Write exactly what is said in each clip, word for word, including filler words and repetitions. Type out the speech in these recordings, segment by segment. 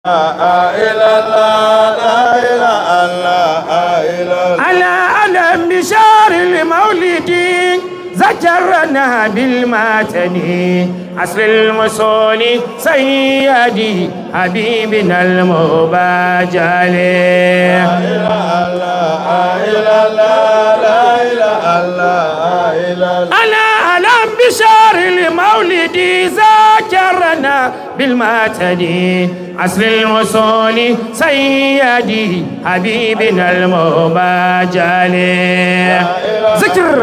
على علم بشار المولد ذكرنا بالماتني عصر الوصول سيدي حبيبنا المباجل. على علم بشار المولد ذكرنا بالماتني عصر الوصول سيدي حبيبنا المباجل. ذكر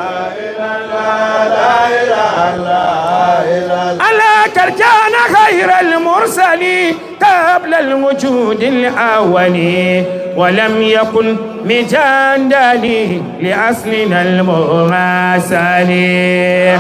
على كركان خير المرسلين قبل الوجود الأولي ولم يكن مجندلي لأصلنا المغاسلي.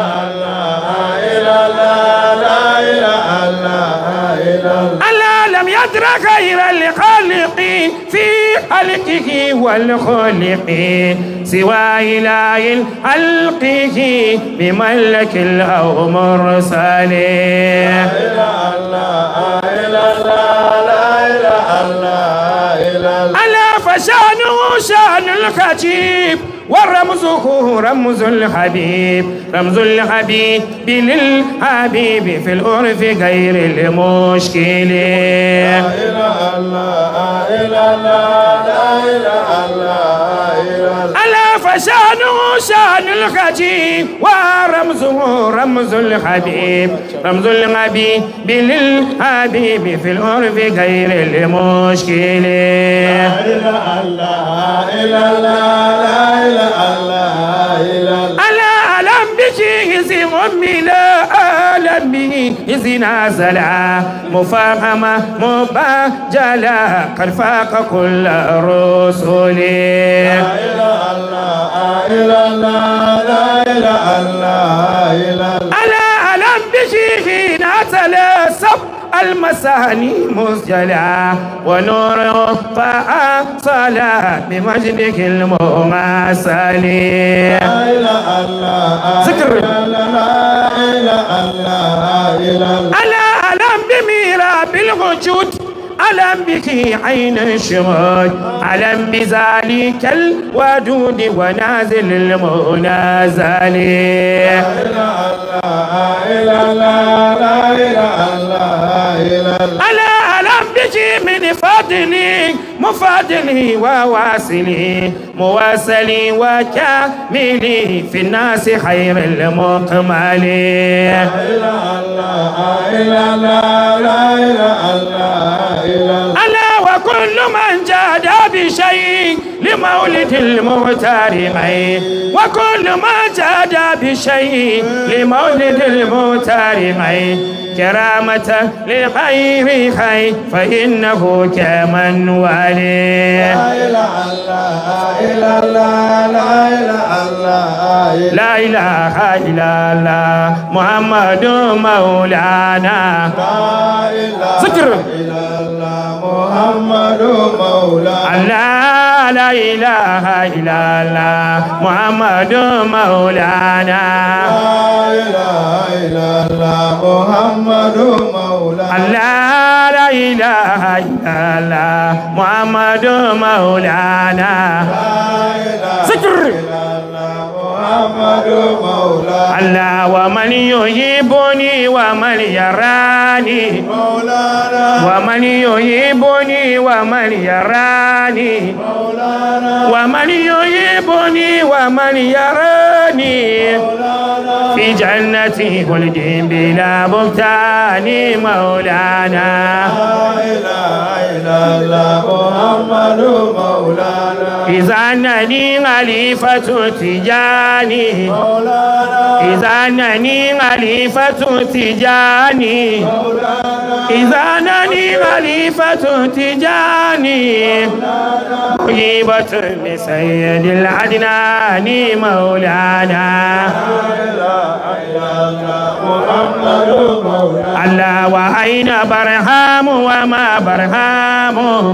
ألا لم يدر خير الخالق في خلقه والخلق سوى إله خلقه بملك أو مرسل. ألا فشانه شان الخجيب ورمزه رمز الحبيب رمز الحبيب للحبيب في العرف غير المشكل. ألا فشانه شان الخجيب ورمزه رمز الحبيب رمز الحبيب للحبيب في العرف غير المشكل. ألا ألم به إذ أملا ألم به إذ نازلا مفاهمة مباجلا قد فاق كل الرسل. ألا ألم به نازلا سب المساني مسجلا ونوره فأصلا بمجدك المماثل. ذكر ألا ألم بميرا بالوجود ألم بك عين الشهود ألم بذلك الودود ونازل المنازل. ألا ألم بك من فضلي مفضلي وواصلي مواصلي وكاملي في الناس خير المكمل. ألا وكل من جاد بشيء لمولد المختار معي وكل ما جاد بشيء لمولد المختار معي كرامة لخير خير فإنه كمن ولي. لا إله إلا الله محمد مولانا. ذكر محمد مولانا. لا إله إلا الله محمد مولانا. لا إله إلا الله محمد مولانا. لا إله إلا الله محمد مولانا. ذكر محمد مولانا. الله ومن يحبني ومن يراني مولانا. ومن يحبني ومن يراني مولانا. ومن يحبني ومن يراني في جنة خلد بلا بهتان مولانا. لا إله إلا الله محمد مولانا. إذا أنني خليفة تجاني مولانا. إذا أنني خليفة تجاني إذا أنني خليفة تجاني مجيبة لسيد العدنان مولانا. لا إله إلا الله محمد مولانا الله وأين برهام وما برهام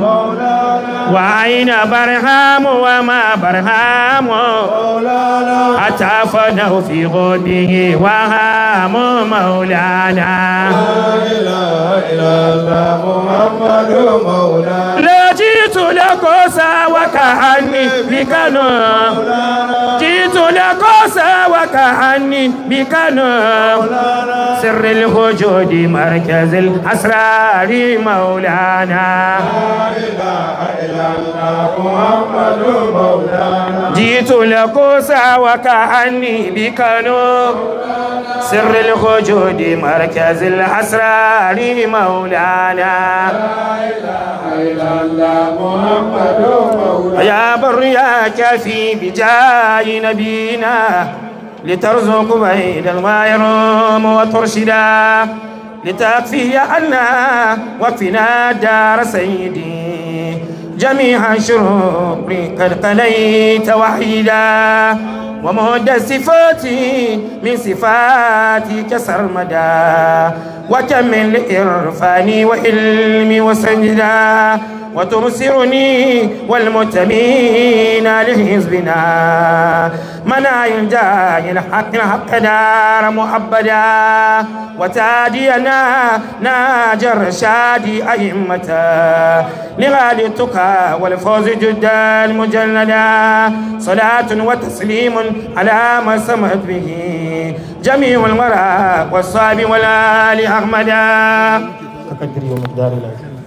وأين برهام وما برهام مولانا أتى فنوا في غبه وهام مولانا لا إله إلا الله محمد مولانا لا جئت لك وكأني بكنو جئت لك وكأني بكنو سر الوجود مركز الأسرار مولانا لا إله إلا الله محمد مولانا جئت لك وكأني بكنو سر الوجود مركز الأسرار مولانا لا إله إلا الله محمد مولانا يا بر يا كافي بجاي نبينا لترزق بين المايروم وترشدا لتكفي عنا وكفنا دار سيدي جميع شرور قد قليت وحيدا ومهد صفاتي من صفاتك سرمدا وكمل إرفاني وإلمي وسجدا وتبصرني والمتمين لحزبنا منع الجاي الحق الحق دار مؤبدا وتادينا ناجر شادي أئمة لغالي التقى والفوز جدا مجلدا صلاة وتسليم على ما سمت به جميع الورى والصحب والآل أحمدا تقدر يوم الدار الأخير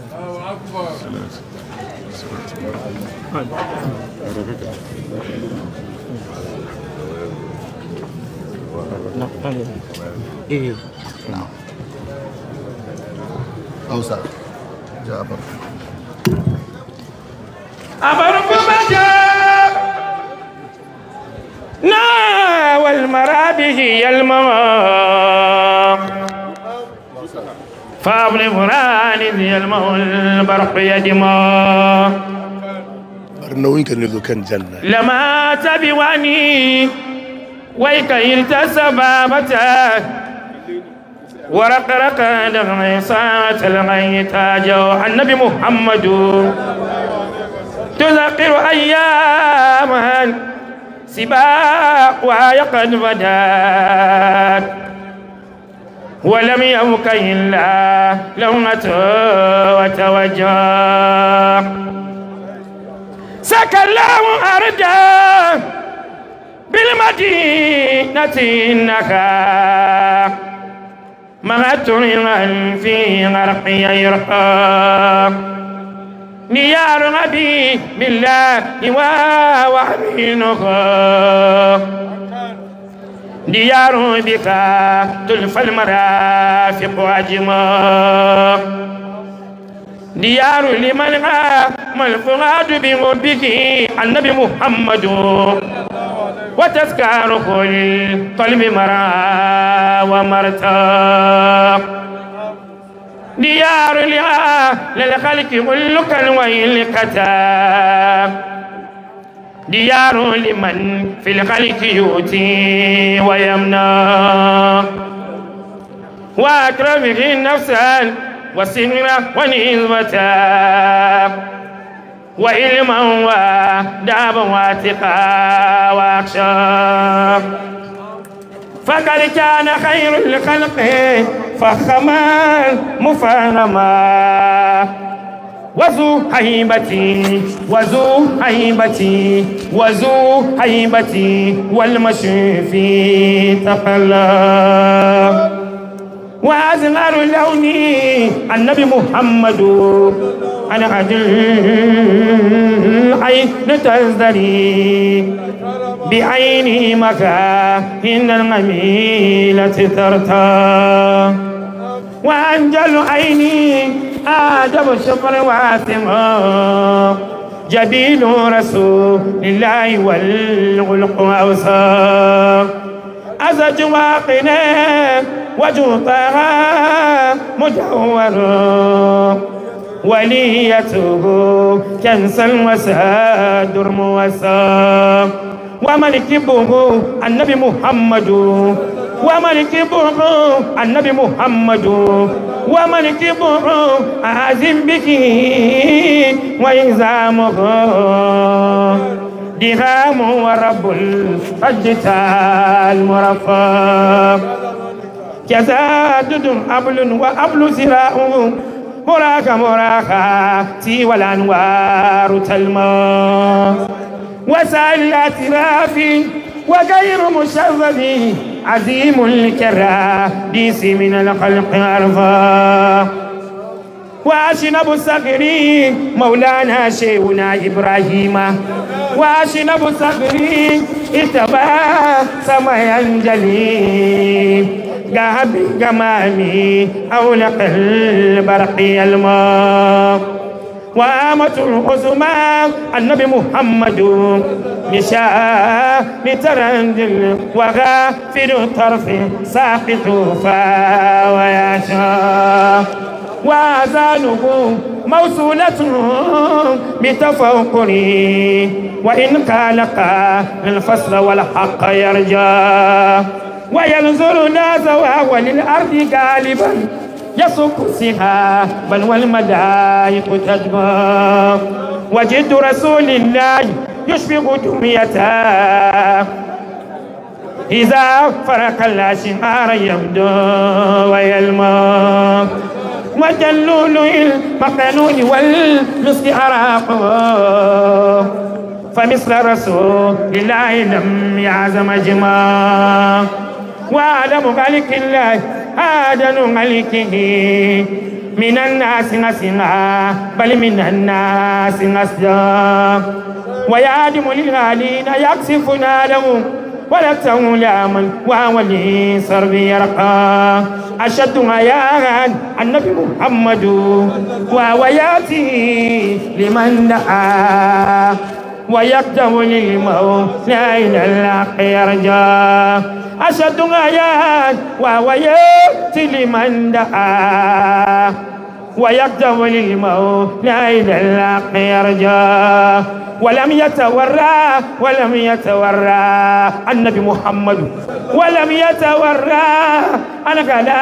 إيه أوسع جابر أبرك مجاب نا والمرابه يلمع فابن فران يلمع البرق يدمع أرنوين كان يردو كان جنة لما تبواني ويك التسبابته ورقرق دغيصات الغيتاجو النبي محمد تذكر أياما سباق وهي قد بدات ولم يبق إلا لومة وتوجه سكى الله أردا بالمدينة إنك مغتر في غرق يرقى نيار أبي بالله ووحمينك ديار بك تلف المرافق أجمع ديار لمن ما الفؤاد بربه النبي محمد وتذكار كل قلب مرا ومرتا ديار للخلق كل ويل كتا ديار لمن في الخلق يؤتي ويمنع وأكرمه نفسا وسنة ونسبة وعلما ودابا واتقا واخشى فقد كان خير الخلق فخما مفهما وذو هيبتي وذو هيبتي وذو هيبتي والمشي في تقلى وأزهر لوني النبي محمد أنا عجل عين تزدري بعيني مكاهن الغميلة ترتى وأنجل عيني آدم الشفر واتما جبين رسول الله والغلق أوسى أزج واقنا وجوطها مجور وليته كنسا وسادر موسى وملك به النبي محمد وملك بوحو النبي محمد وملك بوحو أعزم بك وإنزامه دهام ورب الأجتال مرفق كزاد أبل وأبل زراء مراك مراك سوى الأنوار تلمى وسائل الاعتراف وغير مشرف عظيم الكراديس من الخلق عرفا واشنب الصغير مولانا شيخنا إبراهيم واشنب الصغير اتبع سمايا جليل قهب جمامي أولق البرق الماء وآمة العظمى النبي محمد نشاء لترندل وغافر الطرف ساقط فا ويشاء وآذانه موصولة بتفوقني وإن كالقى الفصل والحق يرجى وينظر ناس وهو للأرض غالبا يسوق السها بل والملائك تجمع وجد رسول الله يشفق دميته إذا فرق الأشعار يبدو ويلمع وجلول المقنون والمسك أراق فمثل رسول الله لم يعزم جمع وعلم ملك الله آدم ملكه من الناس نسنا بل من الناس نسجا ويعدم للغالين يكسفنا له ولا تولى من وهو لي صرف يرقى أشد عيانا النبي محمد وهو يأتي لمن دعا ويقدم للموت لا إلى الحق يرجى أشد عيانا وهو يأتي لمن دعا ويقدم للموت لا إلى الحق يرجى ولم يتورى ولم يتورى النبي محمد ولم يتورى أنا قلا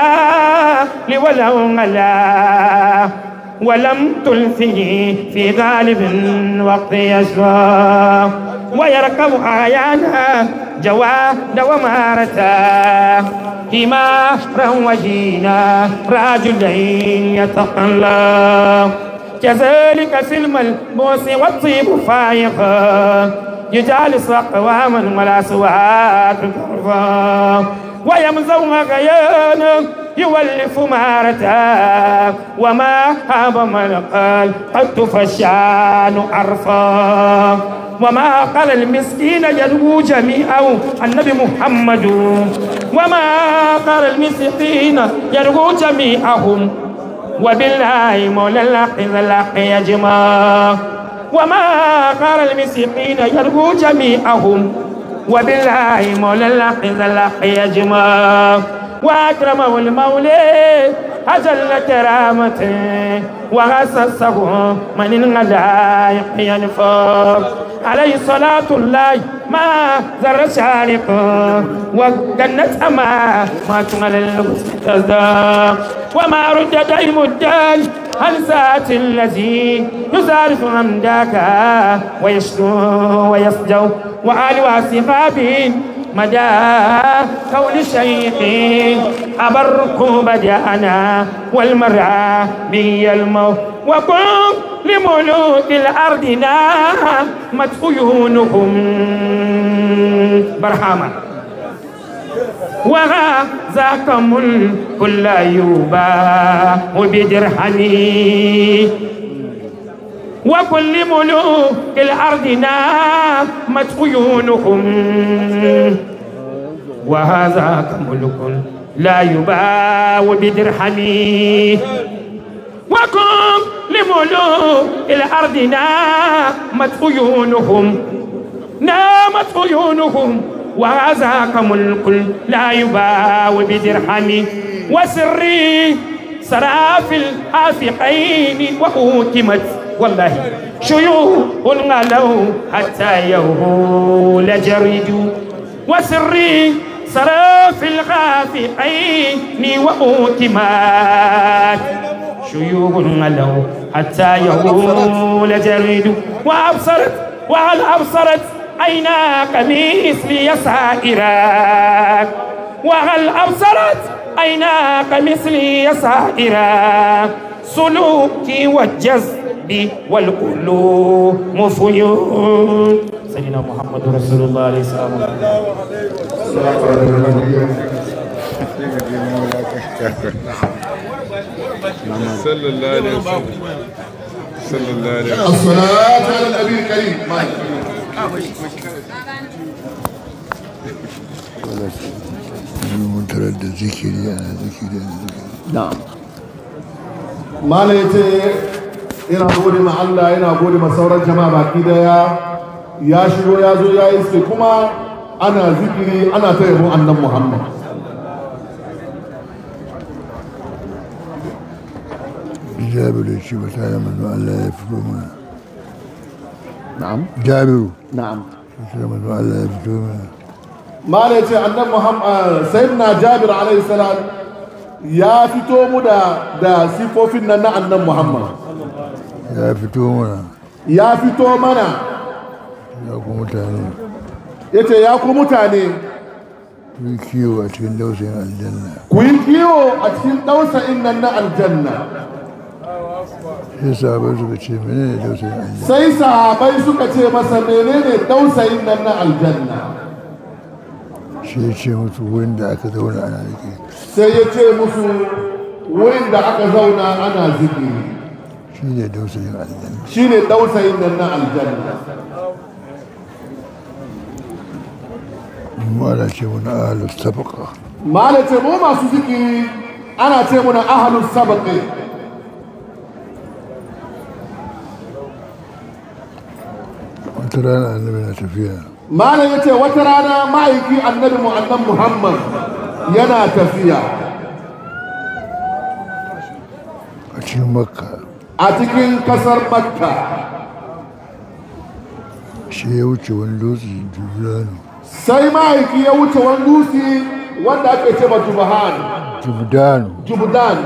لولو غلا ولم تلفه في غالب وقت يشوى ويركب آيانا جواد ومارتا همارا وجينا رجلين يتقلى كذلك في الملبوس والطيب فايقا يجالس أقواما ولا سواك كرفا ويمزو غيانا يولف مارتا وما هاب ملقال قد تفشان عرفا وما قال المسكين يدعو جميعا النبي محمد وما قال المسكين يدعو جميعهم وبالله مولى الحق ذا الحق يجمع وما قال المسكين يدعو جميعهم وبالله مولى الحق ذا الحق يجمع وأكرمه المولى أجل كرامته وغسسه من الغدائق ينفق عليه صلاة الله ما ذر شارق وجنت أما ما تمل المستزدى وما رد دائم الدال عن ذات الذي يزارف حمدك ويشكو ويسجو وآل وصحابه مدى قول شيخي أبركم بدأنا والمرعى بي الموت وقم لملوك الأرض نامت عيونهم برحمة وغازاك ملك لا يباع بدرهمي وكل ملوك الأرض نامت عيونهم وهذا ملك لا يباع بدرهمي وكم لملوك الأرض نامت عيونهم نامت عيونهم وهذا ملك لا يباع بدرهمي وسري سرى في الحافقين وأوتمت والله شيوخ غلوا حتى يهول جرد وسري سرى في الغافقين وأوتمات شيوخ علوا حتى يقول جريد وأبصرت وهل أبصرت عيناك مثلي سائرا وهل أبصرت عيناك مثلي سائرا سلوكي والجذب والقلوب مفيون سيدنا محمد رسول الله عليه السلام صلى الله عليه وسلم صلى الله عليه وسلم الصلاة على النبي الكريم منترد ذكري أنا ذكري نعم ما ليتي ina gode ma Allah ina gode ma sauran jama'a baki daya ya shigo ya zo ya iske kuma ana zikiri ana ta yabo annan Muhammad Jabiru shi ba tare manzo Allah ya fito mana نعم Jabiru نعم shi manzo Allah ya fito mana ma laice annan Muhammad sayyidina Jabir alayhi salam ya fito mu da da sifofin nan na annan Muhammad ya fito mana ya fito mana ya ku mutane yace ya ku mutane ku yi kiwo a cikin dausayin aljanna ku yi kiwo a cikin dausayin nan na aljanna sai sahabai suka ce menene dausayin aljanna sai sahabai suka ce masa menene dausayin nan na aljanna shi ya ce musu wurin da aka zauna ana zikiri sai ya ce musu wurin da aka zauna ana zikiri shi ne dausayin aljanna shi ne dausayin nan na aljanna mala ce muna ahalus sabaka mala ce mu masu zikiri ana ce muna ahalus sabaka wata rana annabi na tafiya mala ya ce wata rana ma'aiki annabi mu annan muhammad yana tafiya a cikin makka a cikin kasar makka shi ya wuce wani dutse jubdanu sai ma'aiki ya wuce wani dutse wanda ake ce ma jubhan jubdanu jubdan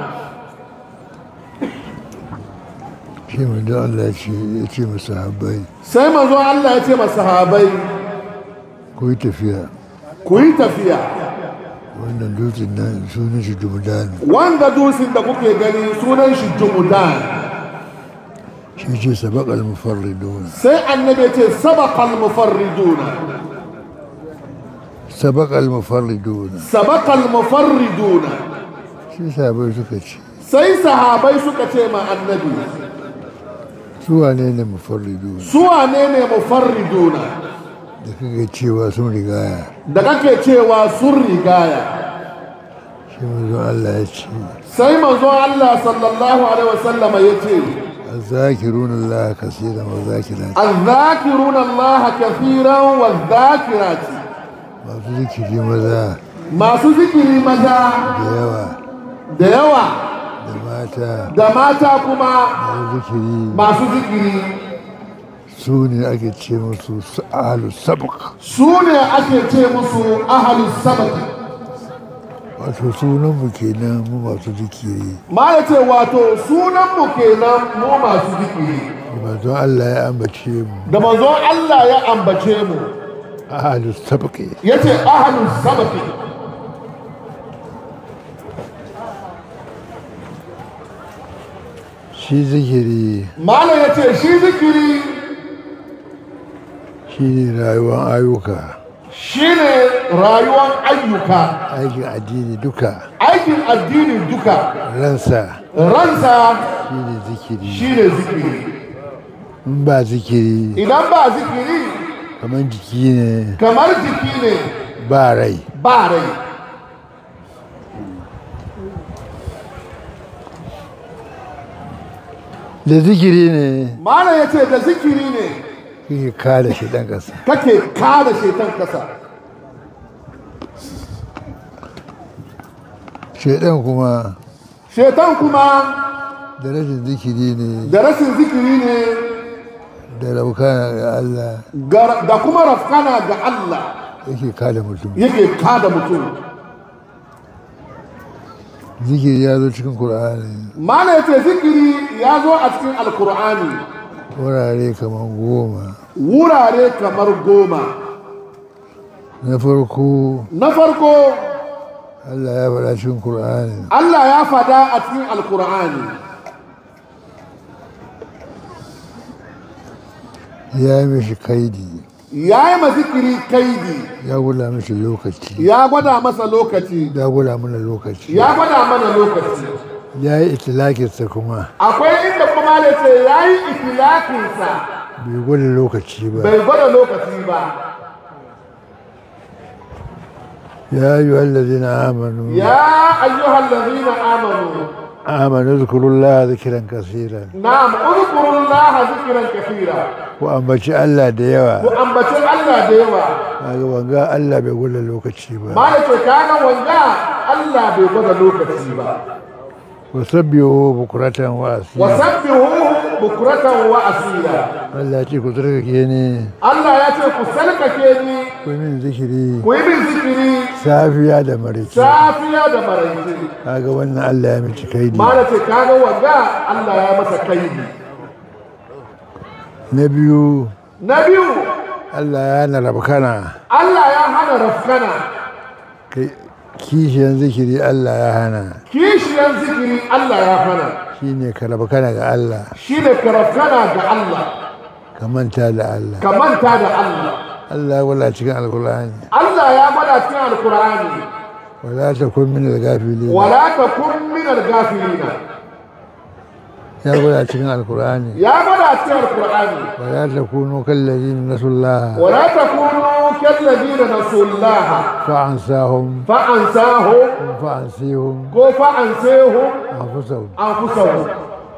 shi manzo Allah ya ce ma sahabbai sai manzo Allah ya ce ma sahabbai ku yi tafiya ku yi tafiya wannan dutsen nan sunan shi jubdan wanda dutsen da kuke gani sunan shi jubdan shi ce sabaqal mufarriduna sai annabi ya ce sabaqal mufarriduna sabaqal mufarriduna sabaqal mufarriduna shi sahabai suka ce sai sahabai suka ce ma annabi su wane ne mufarriduna su wane ne mufarriduna da kake cewa sun rigaya da kake cewa sun rigaya shi manzo Allah ya ce sai manzo Allah sallallahu alaihi wasallam ya ce الذاكرون الله كثيرا والذاكرات الذاكرون الله كثيرا والذاكرات masu zikiri maza masu zikiri maza da yawa da yawa da mata da mata kuma masu zikiri masu zikiri su ne ake ce musu ahalus sabq su ne ake ce musu ahalus sabq wato sunanmu kenan mu masu zikiri ma ya ce wato sunanmu kenan mu masu zikiri da manzon Allah ya ambace mu da manzon Allah ya ambace mu ahalus sabqi ya ce ahalus sabqi shi zikiri malam ya ce shi zikiri shi ne rayuwar ayyuka shi ne rayuwar ayyuka aikin addini duka aikin addini duka ransa ransa shi ne zikiri shi ne zikiri in ba zikiri idan ba zikiri kamar jiki ne kamar jiki ne ba rai ba rai da zikiri ne malam ya ce da zikiri ne kake kada shi dan kasa kake kada shi dan kasa shedan kuma shedan kuma da rashin zikiri ne da rashin zikiri ne da rafkana ga Allah da kuma rafkana ga Allah yake kada mutum yake kada mutum zikiri ya zo cikin Qur'ani mana yace zikiri ya zo a cikin alqur'ani wurare kamar goma wurare kamar goma na farko na farko Allah ya faɗa cikin Qur'ani Allah ya faɗa a cikin alqur'ani ya yi mishi kaidi ya yi ma zikiri kaidi ya gwada mishi lokaci ya gwada masa lokaci ya gwada mana lokaci ya gwada mana lokaci ya yi itilakinsa kuma akwai inda kuma da ce ya yi itilakinsa bai gwada lokaci ba bai gwada lokaci ba ya yi wallazina amanu ya ayyuhallazina amanu آمنوا اذكروا الله ذكرا كثيرا نعم اذكروا الله ذكرا كثيرا وأنبتي الله ديوا وأنبتي الله ديوا هذا وانغا الله بيقول لوكتشي با ما كان وانغا الله بيقول لوكتشي با وسبحوه بكرة وأصيلا وسبحوه بكرة وأصيلا الله يجي كتركيني الله يجي كتركيني ومن ذكري ومن ذكري safiya da maraice safiya da maraice kaga wannan Allah ya miki kaidi ma nace kaga wanga Allah ya masa kaidi na biyu na biyu Allah ya hana rafkana Allah ya hana rafkana kishiyan zikiri Allah ya hana kishiyan zikiri Allah ya hana shine ka rafkana ga Allah shine ka rafkana ga Allah ka manta da Allah ka manta da Allah Allah ya wala cikin alkur'ani Allah ya wala cikin alkur'ani wala takun min al-ghafilin wala takun min al-ghafilin ya wala cikin alkur'ani ya wala cikin alkur'ani wala takunu kal ladina nasullaha wala takunu kal ladina nasullaha fa ansahum fa ansahum fa ansihum ko fa ansihum anfusahum anfusahum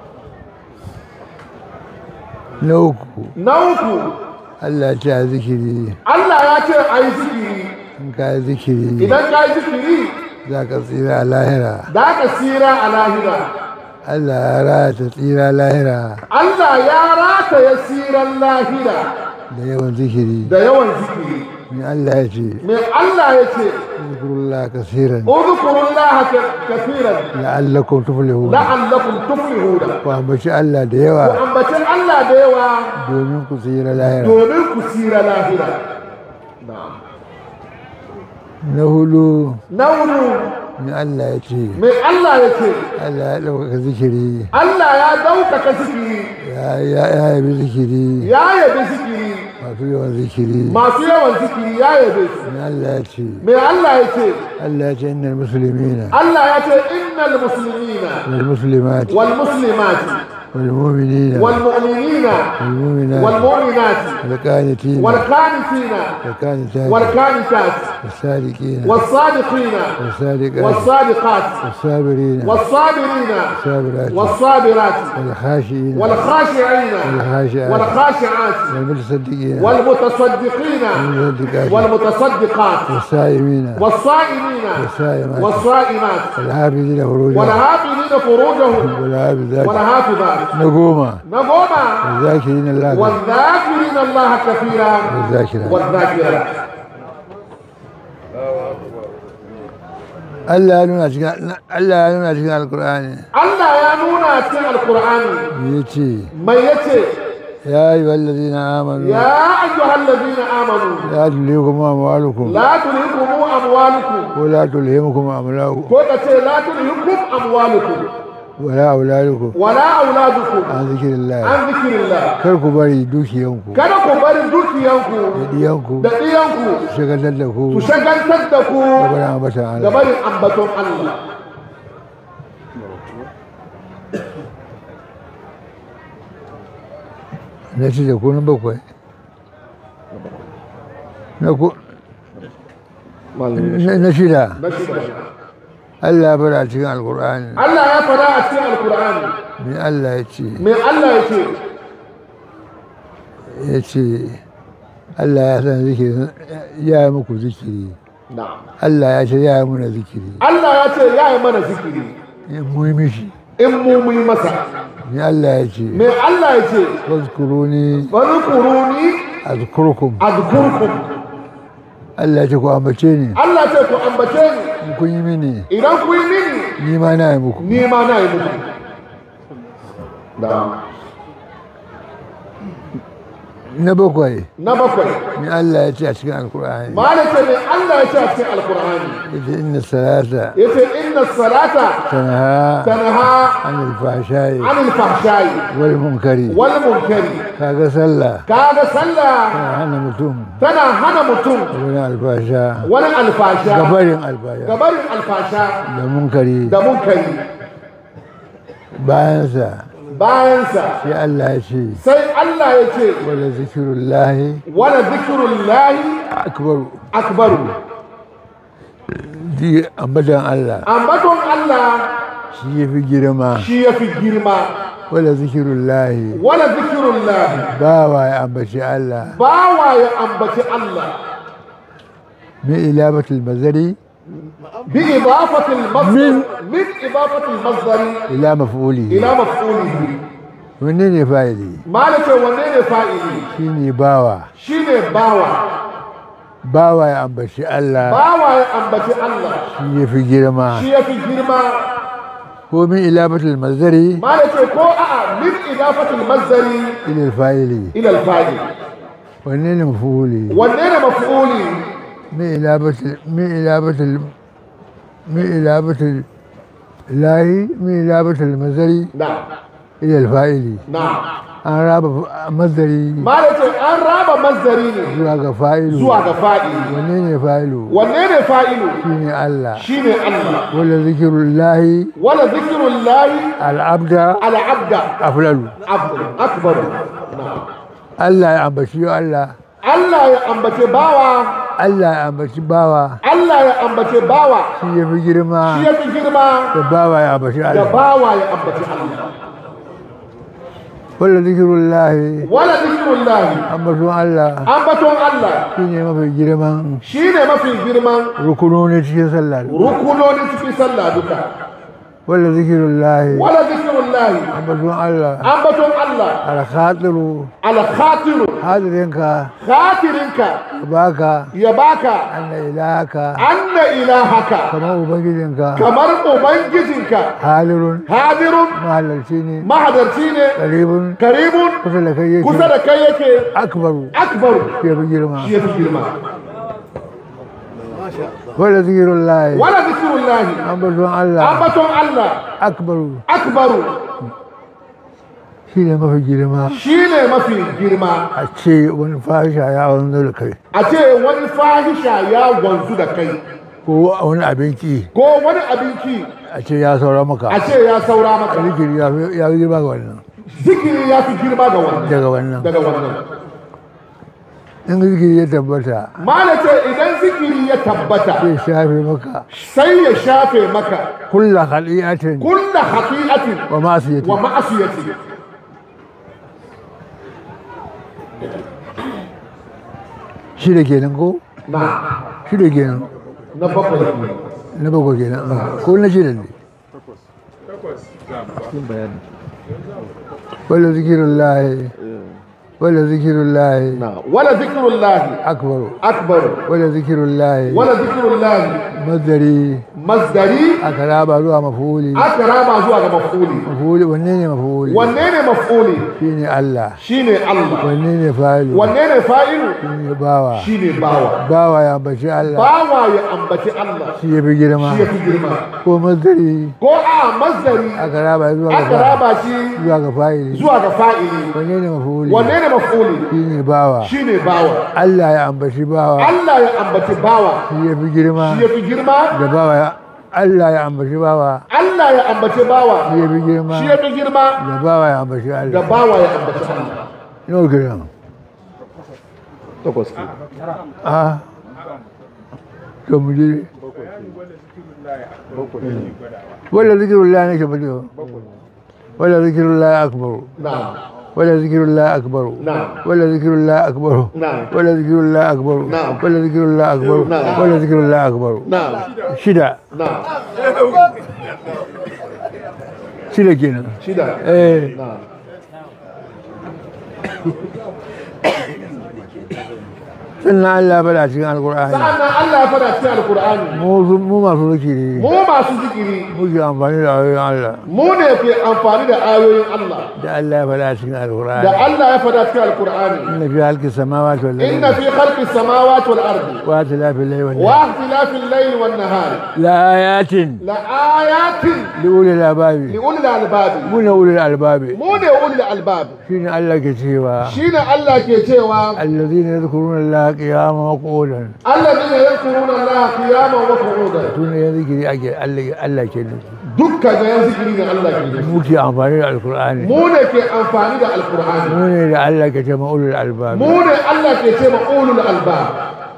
nauku nauku Allah ce a zikiri Allah ya ce a yi zikiri in ka yi zikiri idan ka yi zikiri za ka tsira a lahira za ka tsira a lahira Allah ya rata tsira lahira Allah ya rata ya tsiran lahira da yawan zikiri da yawan zikiri me Allah ya ce me Allah ya ce udkurullah kaseeran udkurullah kaseeran la'allakum tuflihun la'allakum tuflihun ku ambaci Allah da yawa ku ambaci Allah da yawa domin ku tsira lahira domin ku tsira lahira na'am na hudu na hudu me Allah ya ce me Allah ya ce Allah ya dauka zikiri Allah ya dauka zikiri ya ya yabi zikiri ya yabi zikiri masu yawan zikiri masu yawan zikiri ya yabe su me Allah ya ce me Allah ya ce Allah ya ce innal muslimina Allah ya ce innal muslimina wal muslimat wal muslimat والمؤمنين والمؤمنين والمؤمنات والمؤمنات والقانتين والقانتين والقانتات والقانتات والصادقين والصادقين والصادقات والصادقات والصابرين والصابرين والصابرات والصابرات والخاشعين والخاشعين والخاشعات والخاشعات والمتصدقين والمتصدقين والمتصدقات والمتصدقات والصائمين والصائمين والصائمات والصائمات والحافظين فروجهم والحافظين فروجهم والحافظات والحافظات نقوم نقوم والذاكرين الله والذاكرين الله كثيرا والذاكرات والذاكرات Allah ya nuna cikin Allah ya nuna cikin Alƙur'ani Allah ya nuna cikin Alƙur'ani yace mai yace ya ayyuhallazina amanu ya ayyuhallazina amanu la tulhikum amwalukum la tulhikum amwalukum wa la tulhikum amlakum ko kace la tulhikum amwalukum ولا أولادكم ولا أولادكم عن ذكر الله عن ذكر الله كركو بري دوكيانكو كركو بري دوكيانكو ديانكو ديانكو شغل تدكو تشغل تدكو غبر أنبتون الله غبر أنبتون الله نتيجة كون بكوي نكو نشيدا Allah ya fara cikin Alƙur'ani. Allah ya fara a cikin Alƙur'ani. Me Allah ya ce? Me Allah ya ce? Ya ce Allah ya san zikiri ya yi muku zikiri. Allah ya ce ya yi mana zikiri. Allah ya ce ya yi mana zikiri. In mu yi mishi. In mu mu yi masa. Me Allah ya ce? Me Allah ya ce? Fazkuruni. Fazkuruni. Azkurkum. Azkurkum. Allah ya ce ku ambace ni Allah ce ku ambace ni in kun yi mini idan ku yi mini ni ma na yi muku ni ma na yi muku da na bakwai na bakwai ni Allah ya ce a cikin alkur'ani malaka ne Allah ya ce a cikin alkur'ani yace inna salata yace inna salata tanha tanha anil fahsha'i anil fahsha'i wal munkari wal munkari kaga sallah kaga sallah tana hana mutum tana hana mutum wani alfasha wani alfasha gabarin alfasha gabarin alfasha da munkari da munkari bayansa bayansa sai Allah ya ce sai Allah ya ce wala zikirullahi wala zikrullahi akbar akbaru di ambadan Allah ambaton Allah shi yafi girma shi yafi girma wala zikirullahi wala zikrullahi bawa ya ambaci Allah bawa ya ambaci Allah min ilabatul mazari بإضافة المصدر من من إضافة المصدر ila maf'ulihi إلى مفعوله wanne ne fa'ili ما لك ونين فاعلي shine bawa شين باوا bawa ya ambaci Allah باوا يا أنبتي الله shi yafi girma شي في جرما ko min ilabatul mazari ما لك كو أ من إضافة المصدر ila alfa'ili إلى الفاعل wanne ne maf'uli ونين مفعولي من إلابة من إلابة من إلابة الله من إلابة المزري نعم إلى الفاعل نعم أنا راب مزري ما لك أن راب مصدرين زواج فاعل زوا فاعل ونين فاعل ونين فاعل شيني الله شين الله ولا ذكر الله ولا ذكر الله العبد على عبد أفضل أفضل أكبر نعم الله يا أمبشي الله Allah ya ambace bawa Allah ya ambaci bawa Allah ya ambace bawa shi ya fi girma shi ya fi girma da bawa ya ambaci da Allah bawa ya ambace Allah wala zikirullahi wala zikrullahi ambaton Allah ambaton Allah shi ne mafi girman shine mafi girman rukunoni cikin sallah rukunoni cikin sallah duka wala zikirullahi wala zikrullahi ambaton Allah ambaton Allah alkhatiru al khatiru hadirinka khatirinka baka ya baka anna ilahaka anna ilahaka kamar ubangijinka kamar ubangijinka halirun hadirun mahalarci ne mahadarci ne karibun karibun kusa da kai yake kusa da kai yake akbaru akbaru ya fi girma shi ya fi girma wala zikirullahi wala zikrullahi ambaton Allah ambaton Allah akbaru akbaru shi ne mafi girma shine mafi girma a ce wani fasha ya wanzu da kai a ce wani fahisha ya wanzu da kai ko wani abinci ko wani abinci a ce ya saura maka a ce ya saura maka zikiri ya fi- ya fi girma ga wannan zikiri ya fi girma ga wannan daga wannan daga wannan in zikiri ya tabbata mala ce idan zikiri ya tabbata zai shafe maka sai ya shafe maka kulla khali'atin kulla khati'atin wa ma'asiyatin wa ma'asiyati shi da kenan ko na shi da kenan na bakwai ne na bakwai kenan ko na shida ne wala zikirullahi wala zikirullahi na wala zikrullahi akbaru akbar wala zikirullahi wala zikrullahi masdari masdari aka raba zuwa mafuli aka raba zuwa ga maf'uli mafuli wanne ne mafuli wanne ne maf'uli shine Allah shine Allah wanne ne fa'ilu wanne ne fa'ilu shine bawa shine bawa bawa ya ambaci Allah bawa ya ambaci Allah shi ya fi girma shi ya fi girma ko masdari ko a masdari aka raba zuwa ga aka fa'ili raba shi zuwa ga fa'ili zuwa ga fa'ili wanne ne mafuli wanne ne maf'uli shine bawa shine bawa Allah ya ambaci bawa Allah ya ambaci bawa shi ya fi girma shi ya fi girma da bawa ya Allah ya ambaci bawa Allah ya ambaci bawa shi ya fi girma shi ya fi girma da bawa ya ambaci da Allah bawa ya ambaci Allah nawa kenan takwas a to mu je wala zikrullah ne ke fadi wala zikrullah akbar na'am wala zikrullah akbar na'am wala zikrullah akbar na'am wala zikrullah akbar Na'am. wala zikrullah akbar Na'am. wala zikrullah akbar na'am shida na'am shida kenan shida eh na'am sannan Allah bada cikin alkur'ani sa'annan Allah ya fada cikin alkur'ani mu masu zikiri mu masu zikiri muke amfani da ayoyin Allah mu ne ke amfani da ayoyin Allah da Allah ya fada cikin alkur'ani da Allah ya fada cikin alkur'ani inna fi halqis samawati wal ardi inna fi khalqis samawati wal ardi wa ikhtilafil layli wan wa nahar ikhtilafil layli wan nahar la ayatin la ayatin li ulil albab li ulil albab mu ne ulil albab mu ne ulil albab shine Allah ke cewa shine Allah ke cewa alladhina yadhkuruna Allah qiyaman wa qu'udan alladhina yadhkuruna Allah qiyaman wa qu'udan tun ya zikiri ake Allah Allah ke nufi dukkan ga yan zikiri ne Allah ke nufi mu ke amfani da alkur'ani mu ne ke amfani da alkur'ani mu ne da Allah ke cewa ulul albab mu ne Allah ke ce ma ulul albab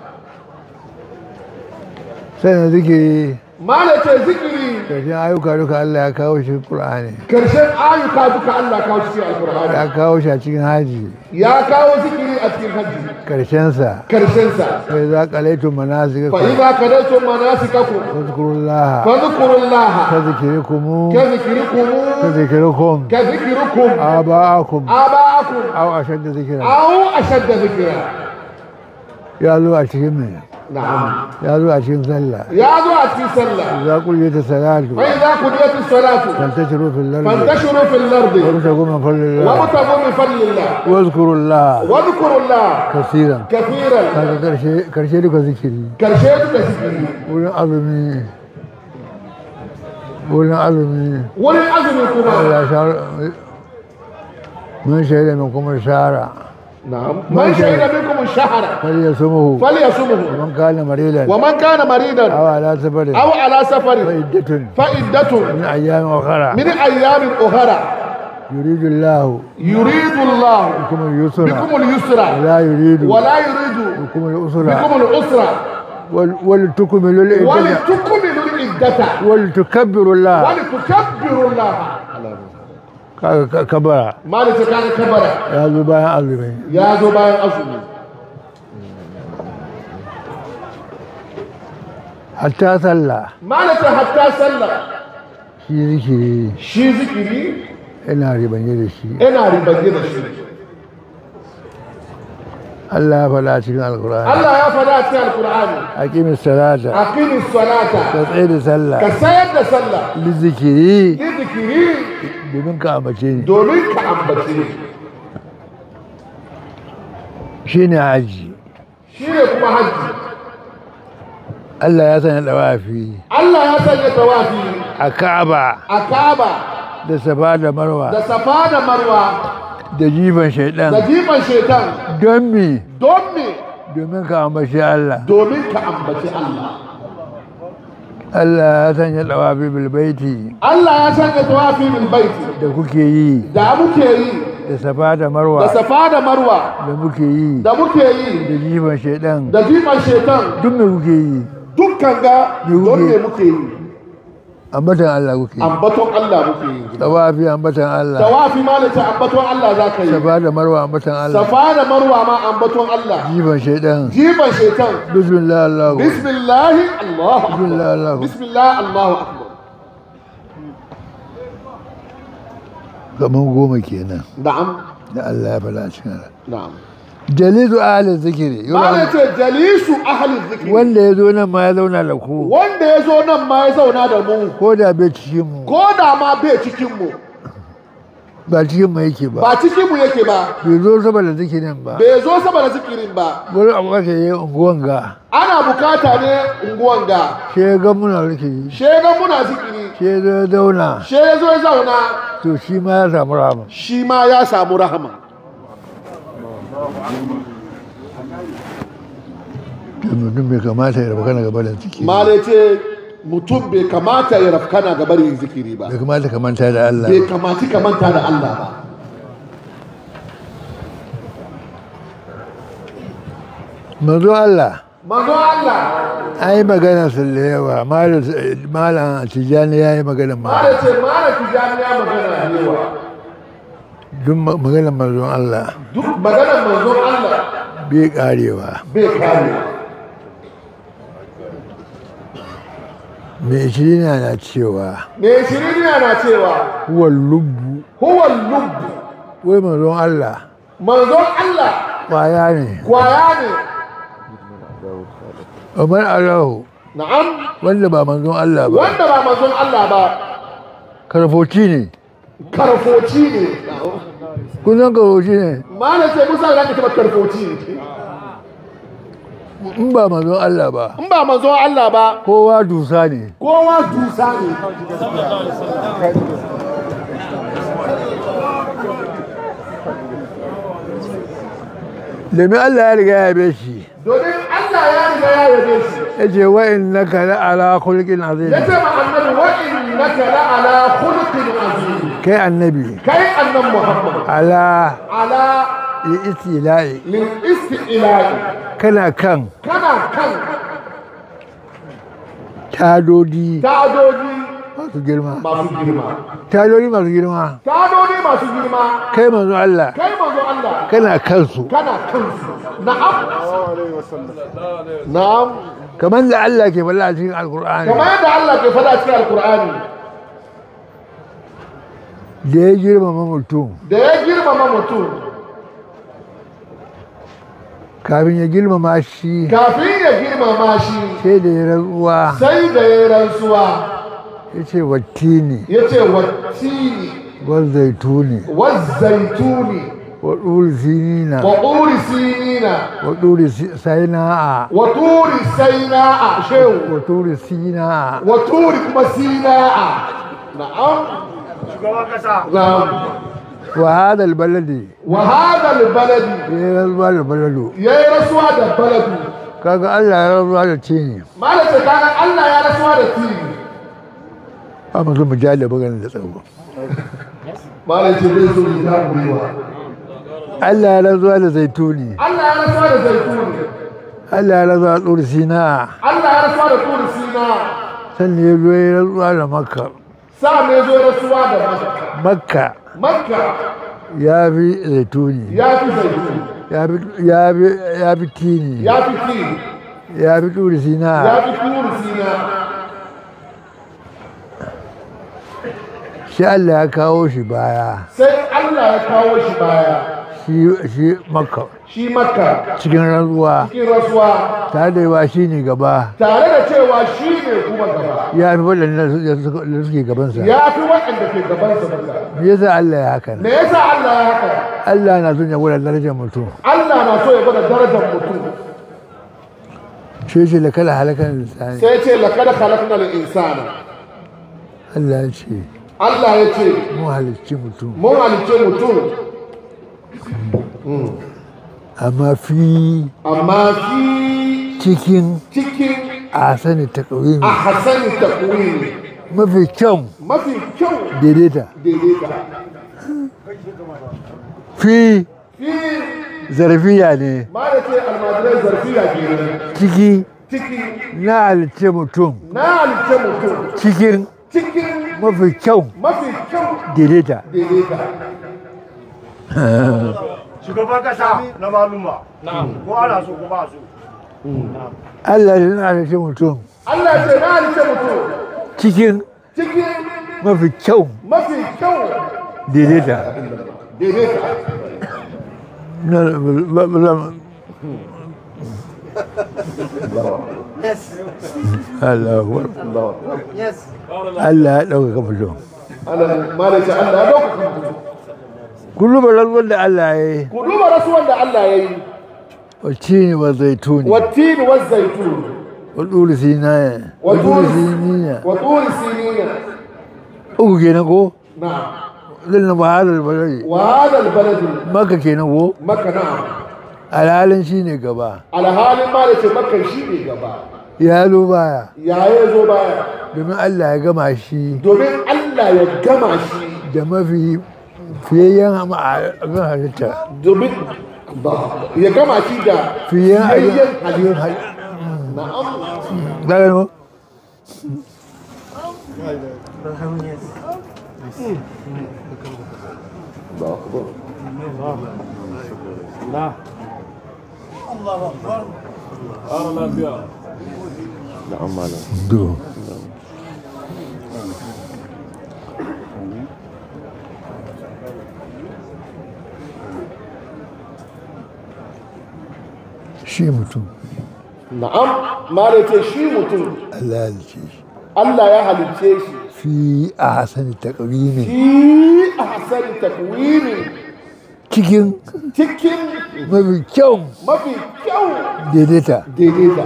sai zikiri mala ce zikiri karshen ayyuka duka Allah ya kawo shi Qur'ani karshen ayyuka duka Allah ya kawo shi alkur'ani ya kawo shi a cikin haji ya kawo zikiri a cikin haji karshen sa karshen sa fa idza qalaytum fa manasikakum idza qadaytum manasikakum fadhkurullaha fadhkurullaha ka zikrikum ka zikrikum ka zikrukum ka zikrukum aba'akum aba'akum aw ashadda zikra aw ashadda zikra ya zo a cikin me na'am ya zo a cikin sallah ya zo a cikin sallah idza quliyat salatu fa idza qudiyat as-salatu fantashiru fil ardi fantashiru fil ardi وابتغوا من فضل الله وابتغوا من فضل الله واذكروا الله واذكروا الله كثيرا كثيرا kaga karshe karshe duka zikiri karshe duka zikiri wurin azumi wurin azumi wurin azumi kuma Allah shar mun shaida min kuma shara na'am man shahida minkum ash-shahra falyasumuhu falyasumuhu man kana maridan wa man kana maridan aw ala safarin aw ala safarin فعدة fa iddatun من أيام أخرى min ayyamin ukhra يريد الله yuridu Allah بكم اليسر bikum al-yusra ولا يريد wa la yuridu بكم الأسرة bikum al-usra ول- ولتكملوا wa العدة litukmilu al-iddata ولتكبروا wa الله litukabbiru Allah kaga kabara malaka kana kabara ya zo bayan azumi ya zo bayan azumi hatta sallah malaka hatta sallah shi zikiri shi zikiri ina ribanye da shi ina ribage da shi Allah ya faɗa cikin alkur'ani Allah ya faɗa a cikin alkur'ani aqimi salata aqimis salata ka tsaye da sallah ka sayar da sallah li zikiri yi zikiri domin ka ambace ni domin ka ambace ni shine haji shi ne kuma hajji Allah ya sanya dawafi Allah ya sanya tawafi a Ka'aba a Kaaba da Safa da Marwa da Safa da Marwa da jifan da shaidan jifan shaitan don me don me domin ka ambace Allah domin ka ambaci Allah Allah ya sanya dawafi bil baiti Allah ya sanya tawafi bil baiti da kuke yi da muke yi da Safa da Marwa da Safa da Marwa da muke yi da muke yi da jifan shaidan da jifan shaitan duk me kuke yi dukkan ga don me muke yi ambatan Allah kuke yi ambaton Allah muke yi dawafi ambatan Allah tawafi ma nace ambaton Allah za ka yi Safa da Marwa ambatan Allah Safa da Marwa ma ambaton Allah jifan shaidan jifan shaitan bismillah Allah bismillah Allahu akbar Bismillah, Allahu akbar. bismillah Allahu akbar kaman goma kenan na'am da Allah ya faɗa cikin Allah na'am jalisu ahli zikiri ma nace jalisu ahli dhikri wanda ya zo nan ma ya zauna da ku wanda ya zo nan ma ya zauna da mu ko da bai cikin mu ko da ma bai cikin mu ba cikin mu yake ba ba cikin mu yake ba bai zo saboda zikirin ba bai zo saboda zikirin ba wani abu aka yi unguwan ga ana bukata ne unguwan ga shi ya ga muna zikiri shegan muna zikiri shi ya zo ya zauna she ya zo ya zauna to shi ma ya samu rama shi ma ya samu rahama to mutum bai kamata ya rabu kana gaba da zikiri mala ce mutum bai kamata ya rafkana ga barin zikiri ba bai kamata ka manta da Allah bai kamaci ka manta da Allah ba manzo Allah manzo Allah ai magana sun da yawa malam tijani ya yi magana ma mala ce mala tijani ya magana yawa duk maganar manzon Allah duk maganar manzo Allah bai karewa bai kare mai shirina na cewa me shirin na cewa huwa lubbu huwa lubbu wai manzon Allah manzon Allah kwaya ne kwaya ne ومن الله na'am wanda ba manzon Allah ba wanda ba manzon Allah ba karfoci ne karfoci ne kun san karfoci ne malam sai Musa da kake karfoci in ba manzon Allah ba in ba manzon Allah ba kowa dusa ne kowa dusa ne domin Allah ya riga ya yabe shi domin Allah ya riga ya yabe shi yace wa innaka la ala khuluqin azim yace ma annabi wa innaka la ala khuluqin azim kai annabi kai annabi Muhammad ala ala istila'i lil istila'i kana kan kana kan tadodi tadodi masu girma masu girma tadodi masu girma tadodi masu girma kai manzo Allah kai manzo Allah kana kansu kana kansu na'am na'am kamar da Allah ke faɗa a cikin alkur'ani kamar yadda Allah ke faɗa cikin alkur'ani da ya girmama mutum da ya girmama mutum kafin ya girmama shi kafin ya girmama shi sai da ya rantsuwa sai da ya rantsuwa ya ce wattini ya ce wattini wa zaituni wa zaituni wa ɗuri sinina wa ɗuri sinina wa ɗuri saina'a wa turi saina'a shehu wa ɗuri sina'a wa turi kuma sina'a na'am shugaban kasa na'am wa hada albaladi wa hada albaladi ya yi rantsuwa da balado yayi rasuwa da baladu kaga Allah ya rantsuwa da tini malace kaga Allah ya rasuwa da tini a masu mujalla bagana da tsawo malace bai so ni ta buwa Allah ya rantsuwa da zaituni Allah ya rasuwa da zaituni Allah ya rantsuwa da ɗuri sina'a Allah ya rasuwa da turi sina sannan ya zo ya rantsuwa da makka sa ne zo rasuwa da makka makka makka ya fi zaituni ya fi zaituni ya fi ya fi ya fi tini ya fi tini ya fi ɗuri ya sina'a fi turi sina shi Allah ya kawo shi baya sai Allah ya kawo shi baya shi shi makka shi makka cikin rantsuwa cikin rasuwa tare da yawa shi ne gaba tare da cewa shi ne kuma gaba ya fi waɗanda da suke gabansa ya fi waɗanda ke gabansa maka me yasa Allah ya haka me yasa Allah ya haka Allah na son ya gwada darajar mutum Allah na so ya gwada darajar mutum shi ce da kala halakan lisani sai ce laqad khalaqna al-insana Allah ya ce Allah ya ce mu halicci mutum mun halice mutum amma fi amma fi cikin cikin asani takwimi a hasani takwimi mafi kyau mafi kyau daidaita daidaita fi fi zarfiya ne ma da ce almajirai zarfiya kenan ciki ciki na halicce mutum na halice mutum cikin cikin mafi kyau mafi kyau daidaita daidaita shugaban kasa na maluma ko ana so ko ba so Allah ya na halicce mutum Allah ce na halice mutum cikin cikin mafi kyau mafi kyau daidaita daidaita na ba- ba- ba- Allah akbar. Allah ya ɗaukaka mutum Allah ma da ce Allah ya dauka mutum kullum rantsuwar da Allah ya yi ku duba rasuwan da Allah ya yi wacce ne wa zaituni والتين والزيتون wa ɗuri sinaya wa ɗuri siniya وطور سينين uku kenan ko نعم zai na bahadar balari وهذا البلد maka kenan ko مكة نعم alhalin shi ne gaba على حال ما لك مكة شيء غبا ya zo baya يا يزو بايا domin Allah ya gama shi domin Allah ya gama shi da mafi fiyayyen abin halitta domin ba ya gama shi da fiyayyen fiyayyen abin halitta halitta na'am Dale, no? Do. Shi mutum na'am mare ce shi mutum Allah ya halice shi Allah ya halicce shi fi ahsani taqwimi fi ahsani takwimi cikin cikin mafi kyau mafi kyau daidaita daidaita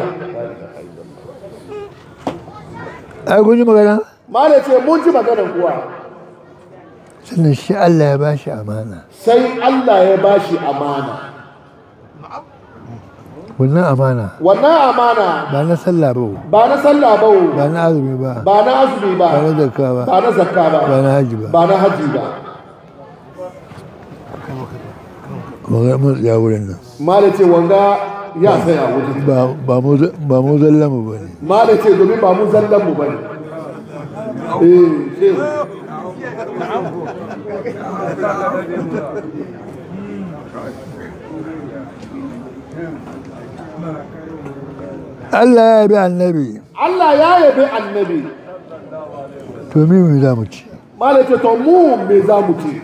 ai kun ji magana mare ce mun ji maganar kuwa sannan shi Allah ya bashi amana sai Allah ya bashi amana wannan amana wannan amana ba na sallah ba ba na sallah ba ba na azumi ba ba na azumi ba ba na zakka ba ba na zakka ba ba na haji ba ba na haji ba magana mun ya wurin nan mala ce wanga ya tsaya wajen ba ba mu ba mu zallan mu bane mala ce domin ba mu zallan mu bane eh shehu Allah ya bi annabi Allah ya yabi annabi to me mu za mu ci mala ce to mu me za mu ci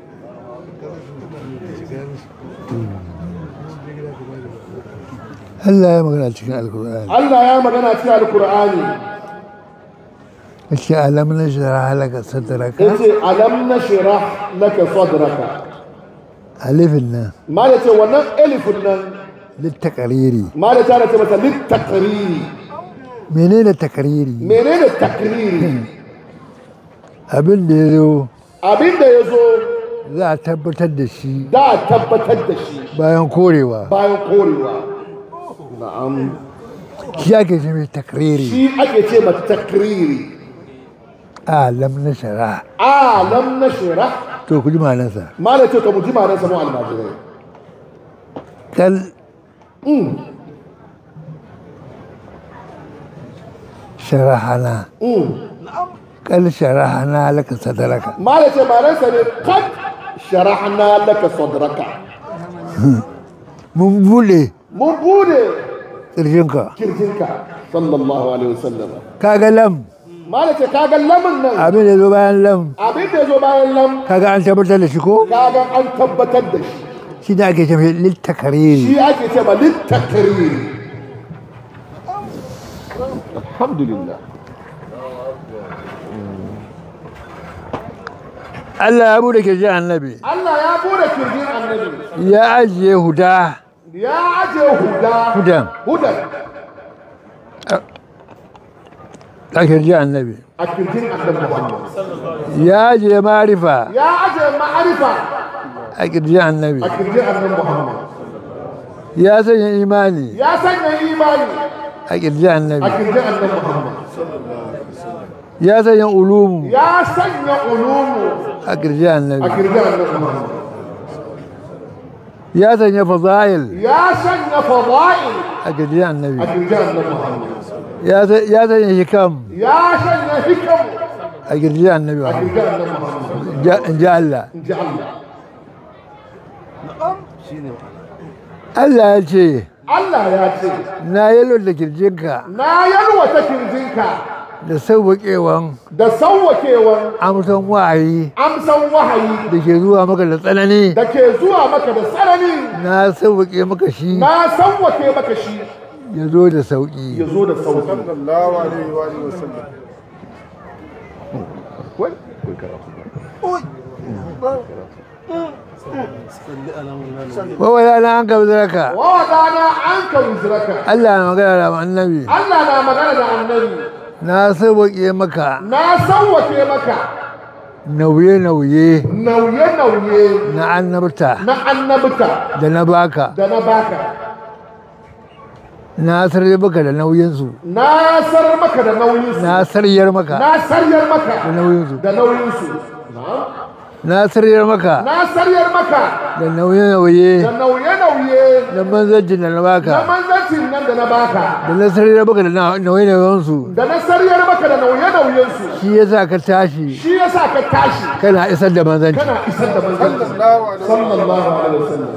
Allah ya magana cikin alkur'ani Allah ya magana cikin alkur'ani yace alam nashrah laka sadraka yace alam nashrah laka sadraka alifin nan mala ce wannan alifin nan littakariri mala ta ce mata littakriri menene takariri menene takriri abin da ya zo abin da ya zo za a tabbatar da shi da a tabbatar da shi bayan korewa bayan korewa na'am shi ake ce mai takariri shi ake ce mata takriri alam na shara alam nashrah to ku ji ma'anarsa mala ce to mu ji ma'anar samu almajirai kal mm sharahana mm kal sharahana laka sadraka mala ce ma'anar sa ne qad sharahna laka sadraka mun bude mun bude ƙirjinka kirjinka sallallahu alaihi wasallam kaga lam mala ce kaga lamun nan abin da ya zo bayan lam abin da ya zo bayan lam kaga an tabbatar da shi ko kaga an tabbatar da shi shi ne ake ce mai littakariri shi ake ce ma littakriri alhamdulillah Allah ya bude kirjin annabi Allah ya bude kirjin annabi ya ajiye huda ya aje huda hudan hudan a kirjin annabi a kirjin annabi Muhammad ya ajiye marifa ya aje ma'arifa a kirjin annabi a kirjin annabi Muhammad ya sanya imani ya sanya imani a kirjin a annabi kirjin annabi Muhammad ya sanya ulumu ya sanya ulumu a kirjin a annabi kirjin annabi Muhammad ya sanya fadail ya sanya fada'il a kirjin annabi a kirjin annabi Muhammad ya sa- ya sanya hikam ya sanya hikam a kirjin annabi a kirjin annabi Muhammad Ja- in ji Allah in ji Allah Allah ya ce Allah ya ce na yalo da kirjinka na yalwata kirjinka da sauwaƙewan da sauwakewan amsan wahayi amsan wahayi da ke zuwa maka da tsanani da ke zuwa maka da tsanani na sauwaƙe maka shi na sauwake maka shi ya zo da sauƙi ya zo da sauki sallallahu alaihi wa alihi wasallam wawala na an ka zaraka wa wadana an ka wuzuraka Allah na magana da annabi Allah na magana da annabi na sauwaƙe maka na sauwake maka nauye-nauye nauye-nauye na annabta na annabta da na baka da na baka na sarye maka da nauyinsu na sar maka da nauyinsu na saryar maka na saryar maka da nauyinsu da nauyinsu na saryar maka na saryar maka da nauye-nauye da nauye-nauye na manzancin da na na baka manzancin nan da na baka da na saryar maka da nauye-nauyensu da na saryar maka da nauye-nauyensu shi ya sa ka tashi shi ya sa ka tashi kana isar da manzanci kana isar da manzanci sallallahu alaihi wasallam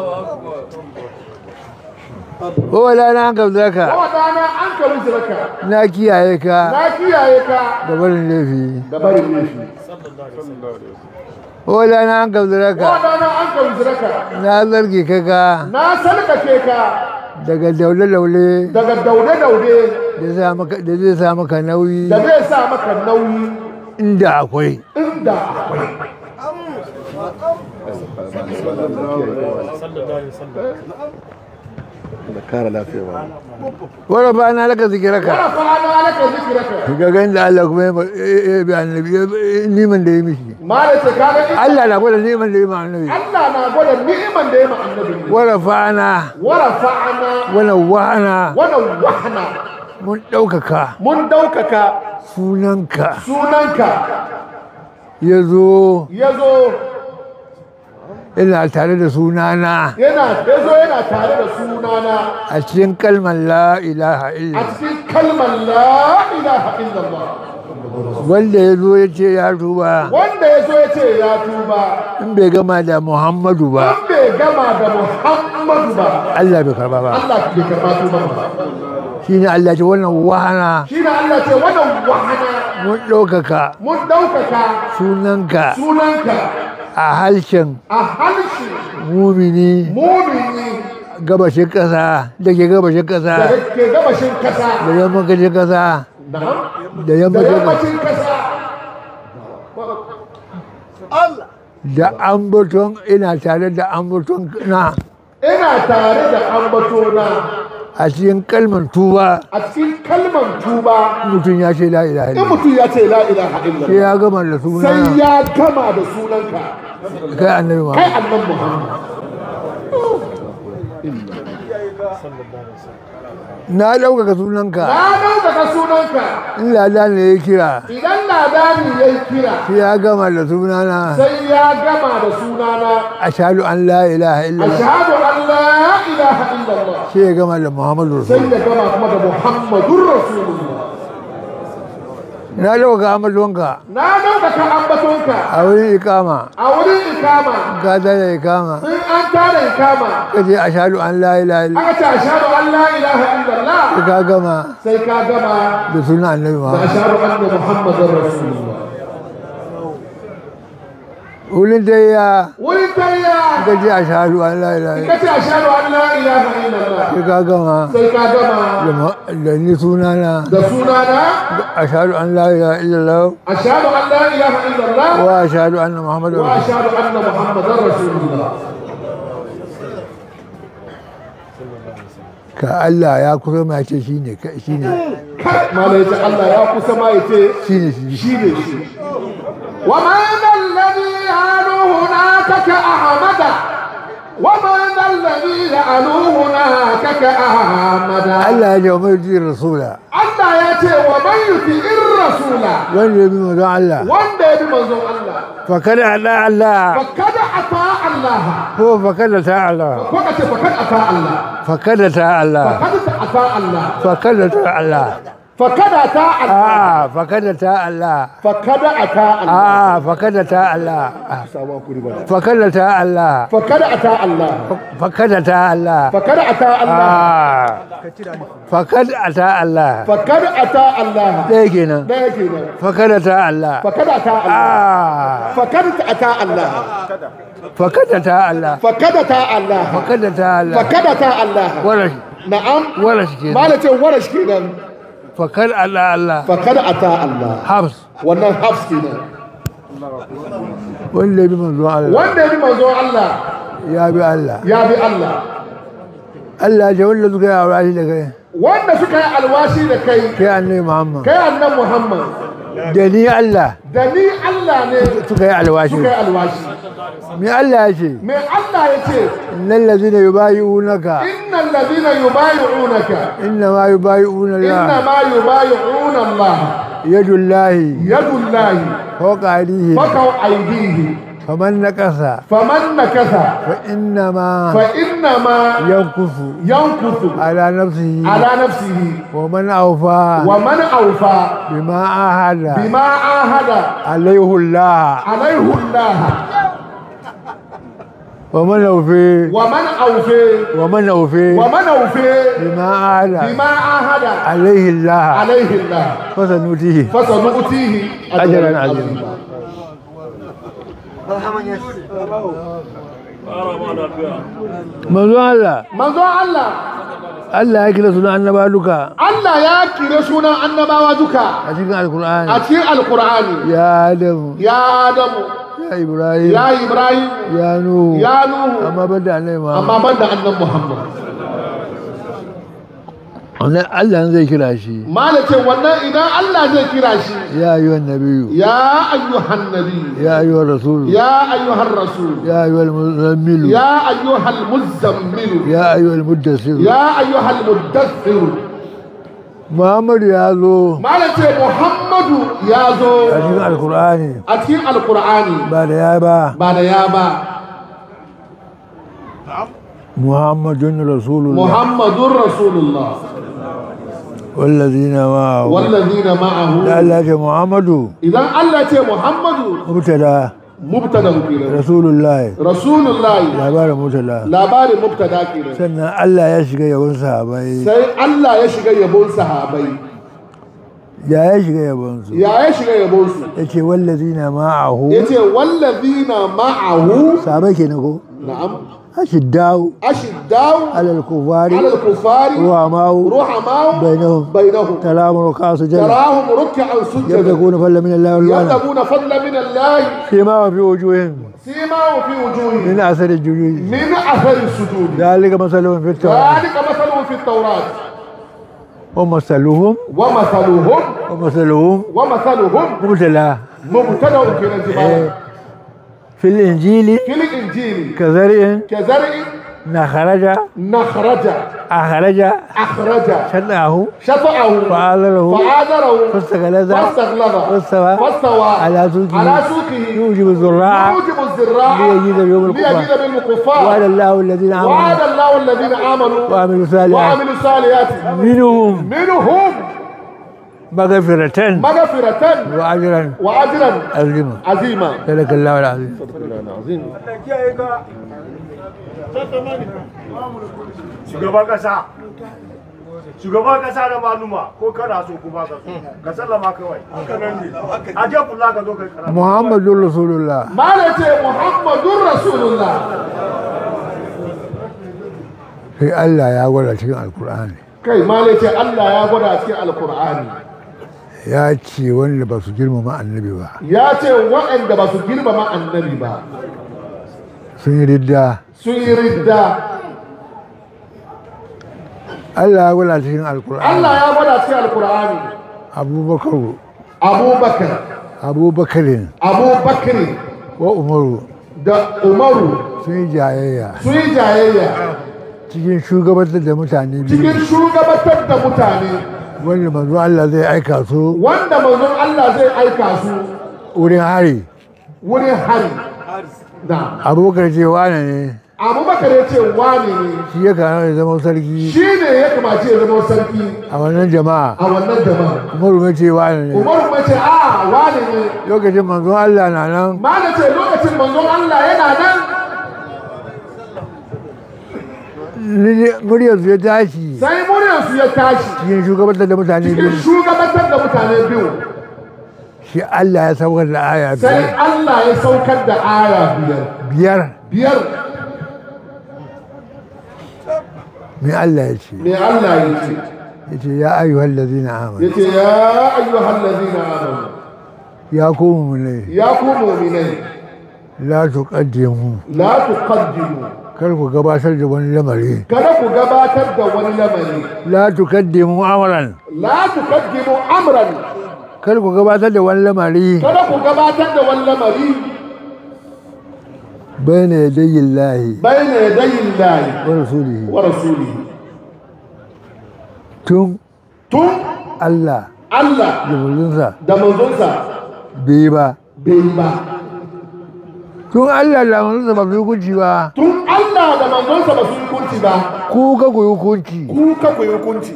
wawala na an ka zaraka wadana an ka wuzuraka na kiyaye ka na kiyaye ka da barin laifi da barin laifi wawala na an ka zaraka wadana an ka wuzuraka na zarge ka ka na sarkake ka daga daule-daule daga daure-daure da zai sa maka nauyi da zai sa maka nauyi inda akwai inda akwai da kara lafiya ba wara ba na laka zikiraka wara fa'ana laka zikiraka ga ganin da Allah kuma ya bi annabi niman da ya mishi mala ce kaga Allah na gwada niman da ya ma annabi Allah na gwada niman da ya ma annabi wara fa'ana wara fa'ana wala wahana wala wahana mun daukaka mun daukaka sunanka sunanka yazo yazo yana tare da sunana yana yazo yana tare da sunana a cikin kalmar la ilaha illa a cikin kalmar la ilaha illallah wanda ya zo ya ce ya tuba wanda ya zo ya ce ya tuba in bai gama da Muhammadu ba in bai gama da Muhammadu ba Allah bai karba ba Allah bai karba tuba ba shine Allah ce wannan wahana shine Allah ce wannan wahana mun ɗaukaka mun ɗaukaka sunanka sunanka a harshen a harshe mumini mumini gabashin ƙasa da ke gabashin ƙasa da ke gabashin kasa da yammacin ƙasa da da yammacin ƙasa yammacin kasa da ambaton ina tare da ambaton na ina tare da ambatona a cikin kalmar tuba a cikin kalmar tuba mutum ya ce la ilaha in illallah mutum ya ce la ilaha sai illallah ya gama da suna sai ya gama da sunanka kai annabi ma kai annan Muhammad na ɗaukaka sunanka na ɗaukaka sunanka in lada ne ya kira idan ladani ya yi kira sai ya gama da sunana sai ya gama da sunana ashhadu an la ilaha illallah ashhadu an la ilaha illallah sai ya gama da muhammadu sai rasul ya gama kuma da Muhammadur Rasulullah na ɗaukaka amatonka na ɗaukaka ambatonka a wurin ikama a wurin ikama ka da ikama in an tara ikama ka ce ashhadu an la ilaha illallah aka ce ashhadu an la ilaha illallah sai ka gama sai ka gama da sunan annabi da muhammad ashhadu anna Muhammadar Rasulullah wurin dai ya wurin tayya ka ce ashhadu an la ilaha illallah ka ce ashhadu an la ilaha illallah sai ka gama sai ka gama da ma- da ni sunana da sunana ashhadu an la ilaha illallah ashhadu an la ilaha illallah wa ashhadu anna muhammadar wa rasul ashhadu anna Muhammadar Rasulullah ka Allah ya kusa ma ce shine ka- shine malai ce Allah ya kusa ma ya ce shine shi shi ne shi wa man alladhi ya'lu hunaka ka ahmada wa man alladhi ya'lu hunaka ka ahmada Allah ya ce wa mai jin rasula Allah ya ce wa man yuti'ir rasula wanda ya bi manzon Allah wanda ya bi manzon Allah fa kada Allah Allah fa kada ata Allah ko fa kada ta Allah ko ka ce fa kada ata Allah fa kada ta Allah fa kada ata Allah fa kada ta Allah fa kada ata Allah ah fa kada ta Allah fa kada ata Allah ah fa kada ta Allah sawa kuri ba fa kada ta Allah fa kada ata Allah fa kada ta Allah fa kada ata Allah ah fa kada ta Allah fa kada ata Allah dai kenan da yake nan fa kada ta Allah fa kada ata Allah ah fa kada ata Allah fa kada ta Allah fa kada ta Allah fa kada ta fa Allah kada ta Allah wala na'am wala shi kenan malace warash kenan fa kada Allah Allah fa kada ata Allah habs wannan hafs kenan wanda ya bi manzon Allah wanda ya bi manzon Allah ya bi Allah ya bi Allah Allah ya wanda suka yi aure da kai wanda suka yi alwashi da kai kai annabi Muhammad kai annan Muhammad da ni Allah da ni Allah ne suka yi alwashi suka yi alwashi me Allah ya ce me Allah ya ce innal ladina yubayi'unaka innal ladina yubayi'unaka inna ma yubayi'una inna Allah ma yubayi'una Allah yadullahi yadullahi fawqa aydihim faka aydihi faman naqasa faman nakatha fa inna ma fa inna ma yankusu yankutu ala nafsihi ala nafsihi wa man awfa wa man awfa bima ahada bima ahada alayhi Allah alayhi Allah wa man awfi wa man awfa wa man awfi wa man awfa bima ahada bima ahada alayhi Allah alayhi Allah fasanutihi fasanu'tihi ajran azima manzo Allah manzo Allah Allah ya kira sunan annaba duka Allah ya kira sunan annabawa duka a cikin alkur'ani a cikin alkur'ani ya adamu ya adamu ya ibrahim ya ibrahim ya nuhu ya nuhu amma banda annabi Muhammad amma banda annabi Muhammad wannan Allah zai kira shi malace wannan idan Allah zai kira shi ya ayyuhan nabiyyu ya ayyuhan nabi ya ayyuhar rasul ya ayyuhar rasul ya ayyuhal muzammil ya ayyuhal muzammil ya ayyuhal muddassir ya ayyuhal muddaththir Muhammad ya zo malace Muhammadu ya zo a cikin alkur'ani a cikin alkur'ani ba da ya ba ba da ya ba Muhammadun rasulullah Muhammadun rasulullah والذين معه والذين معه da Allah ce Muhammadu idan Allah ce Muhammadu mubtada mubtada kenan rasulullahi rasulullahi labarin mubtada labarin mubtada kenan sannan Allah ya shiga yabon sahabai sai Allah ya shiga yabon sahabai ya ya shiga yabon su ya ya shiga yabon su yace wallazina ma'ahu yace wallazina ma'ahu sahabai kenan ko na'am ashiddau ashiddau alal kufari alal kufari ruhamau ruhamau bainahum bainahum kalamu kasu jalla تراهم ركعا سجدا يبتغون فضلا من الله والله يبتغون فضلا من الله فيما في وجوههم سيماهم في وجوههم من اثر الجلود من اثر السجود ذلك مثلهم في التوراة ذلك مثلهم في التوراة ومثلهم ومثلهم ومثلهم ومثلهم مبتلى مبتدا في الانجيل في الانجيل في الانجيل كزرع كزرع نخرج نخرج اخرج اخرج شنعه شطأه فآذره فآذره فاستغلظ فاستغلظ فاستوى فاستوى على سوقه على سوقه يوجب الزراع يوجب الزراع ليجيز بيوم الكفار ليجيز بيوم الكفار وعلى الله الذين امنوا وعد الله الذين امنوا وعملوا الصالحات وعملوا الصالحات منهم منهم مغفرة مغفرة واجرا واجرا عظيما عظيما صدق الله العظيم shugaban kasa shugaban kasa da maluma ko kana so ko ba ka so ka sallama kawai haka nan ne a je kula ka zo kai karatu Muhammadur Rasulullah malace Muhammadur Rasulullah sai Allah ya gwada cikin alkur'ani kai malace Allah ya gwada cikin alkur'ani ya ce wanda ba su girmama annabi ba ya ce waɗanda ba su girmama annabi ba sun yi ridda sun yi ridda Allah ya gwada cikin alkur'ani Allah ya gwada cikin alkur'ani abubakar abubakar abubakarin abubakar wa umaru da umaru sun yi jayayya sun yi jayayya cikin shugabantar da mutane biyu cikin shugabatar da mutane wanda manzo Allah zai aika su wanda manzon Allah zai aika su wurin hari wurin hari da abubakar ce wane ne abubakar ya ce wane ne shi ya kana da zama sarki shi ne ya kamace ya zama sarki a wannan jama'a a wannan jama'a umaru mai ce wane ne umaru mai ce a wane ne lokacin manzo Allah na nan ma da ce lokacin manzon Allah yana nan muryarsu ya tashi sai muryarsu ya tashi cikin shugabantar da mutane biyu cikin shugabantar da mutane biyu shi Allah ya saukar da aya sai biyar Allah ya saukar da aya biyar biyar biyar mai Allah ya ce me Allah ya ce ya ce ya ayyuhal ladina amanu ya ce ya ayyuhal ladina amanu ya ku mu'minai ya ku mu'minai la tuqaddimu la tuqaddimu kar ku gabatar da wani lamari kada ku gabatar da wani lamari la tuqaddimu amran la tuqaddimu amran kar ku gabatar da wani lamari kada ku gabatar da wani lamari bayna yadayi Allah bayna yadayi Allah wa rasulihi wa rasulihi tun tun Allah Allah da manzonsa da manzonsa bai ba bai ba tun Allah da manzonsa ba su yi hukunci ba tun Allah da manzonsa ba su yi hukunci ba ku ka ku yi hukunci ku ka ku yi hukunci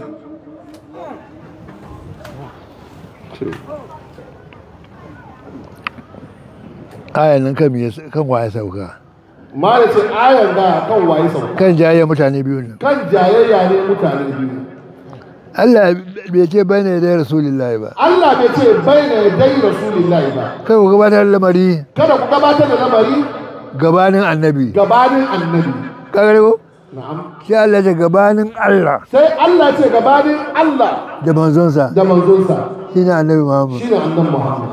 ayan nan kan me kan waye sauka ma da ce ayar da kan waye sauka kan jayayya mutane biyu ne kan jayayya ne mutane biyu Allah bai ce bayna da rasulullahi ba Allah bai ce bayna yadai rasulillahi ba kai ku gabatar da lamari kada ku gabatar da lamari gabanin annabi gabanin annabi ka gare ko sai Allah ce gabanin Allah sai Allah ce gabanin Allah da manzonsa da manzonsa shine annabi Muhammad shine annabi Muhammad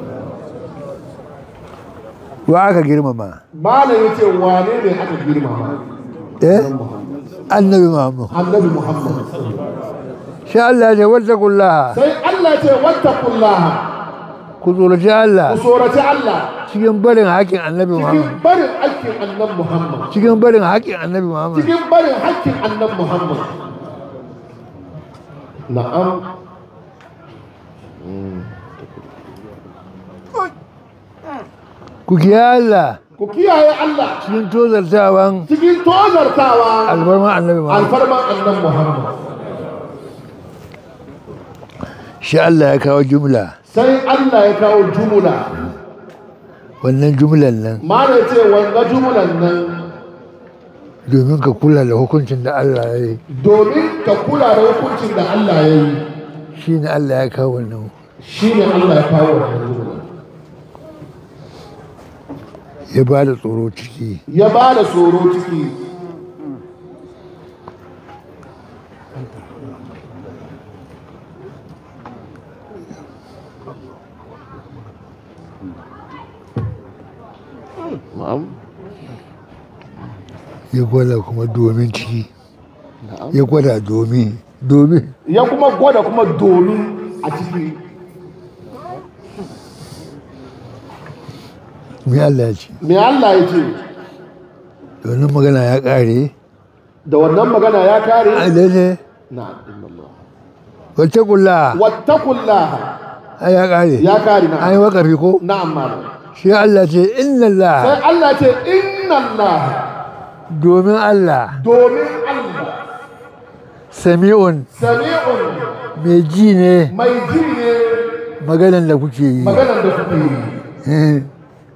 wa aka girmama malam yace wane ne aka girmama eh annabi Muhammad annabi Muhammad sai Allah ce wattaqullaha sai Allah ce wattaqullaha ku tsoraci Allah ku tsoraci Allah cikin barin haƙƙin annabi Muhammad cikin barin haƙƙin annabi Muhammad cikin barin haƙƙin annabi Muhammad cikin barin haƙƙin annabi Muhammad na'am ku kiyaye Allah ku kiyaye Allah cikin tozartawan cikin tozartawa alfarman annabi Muhammad alfarman annabi Muhammad shi Allah ya kawo jumla sai Allah ya kawo jumla wannan jumlan nan mana ce wanga jumlan nan domin ka kula da hukuncin da Allah ya yi domin ka kula da hukuncin da Allah ya yi shi ne Allah ya kawo wannan shi ne Allah ya kawo wannan jumla ya ba da tsoro ciki ya ba da tsoro ciki ya gwada kuma domin ciki ya gwada domin domin ya kuma gwada kuma domin a ciki me Allah ya ce me Allah ya ce wannan magana ya kare da wannan magana ya kare alele na wattaqullaha wattaqullaha ai ya kare ya kare na ai wakafi ko na'am malam shi Allah ce inna Allah sai Allah ce inna Allah domin Allah domin Allah sami'un sami'un mai ji ne mai ji ne maganan da kuke yi maganan da kuke yi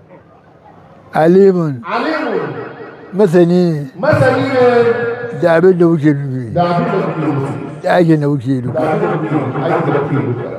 alimun alimun masani ne masani ne da abin da kuke nufi da abin da kuke nufi da aikin da kuke nufi da abin da kuke nufi aikin da kuke nufi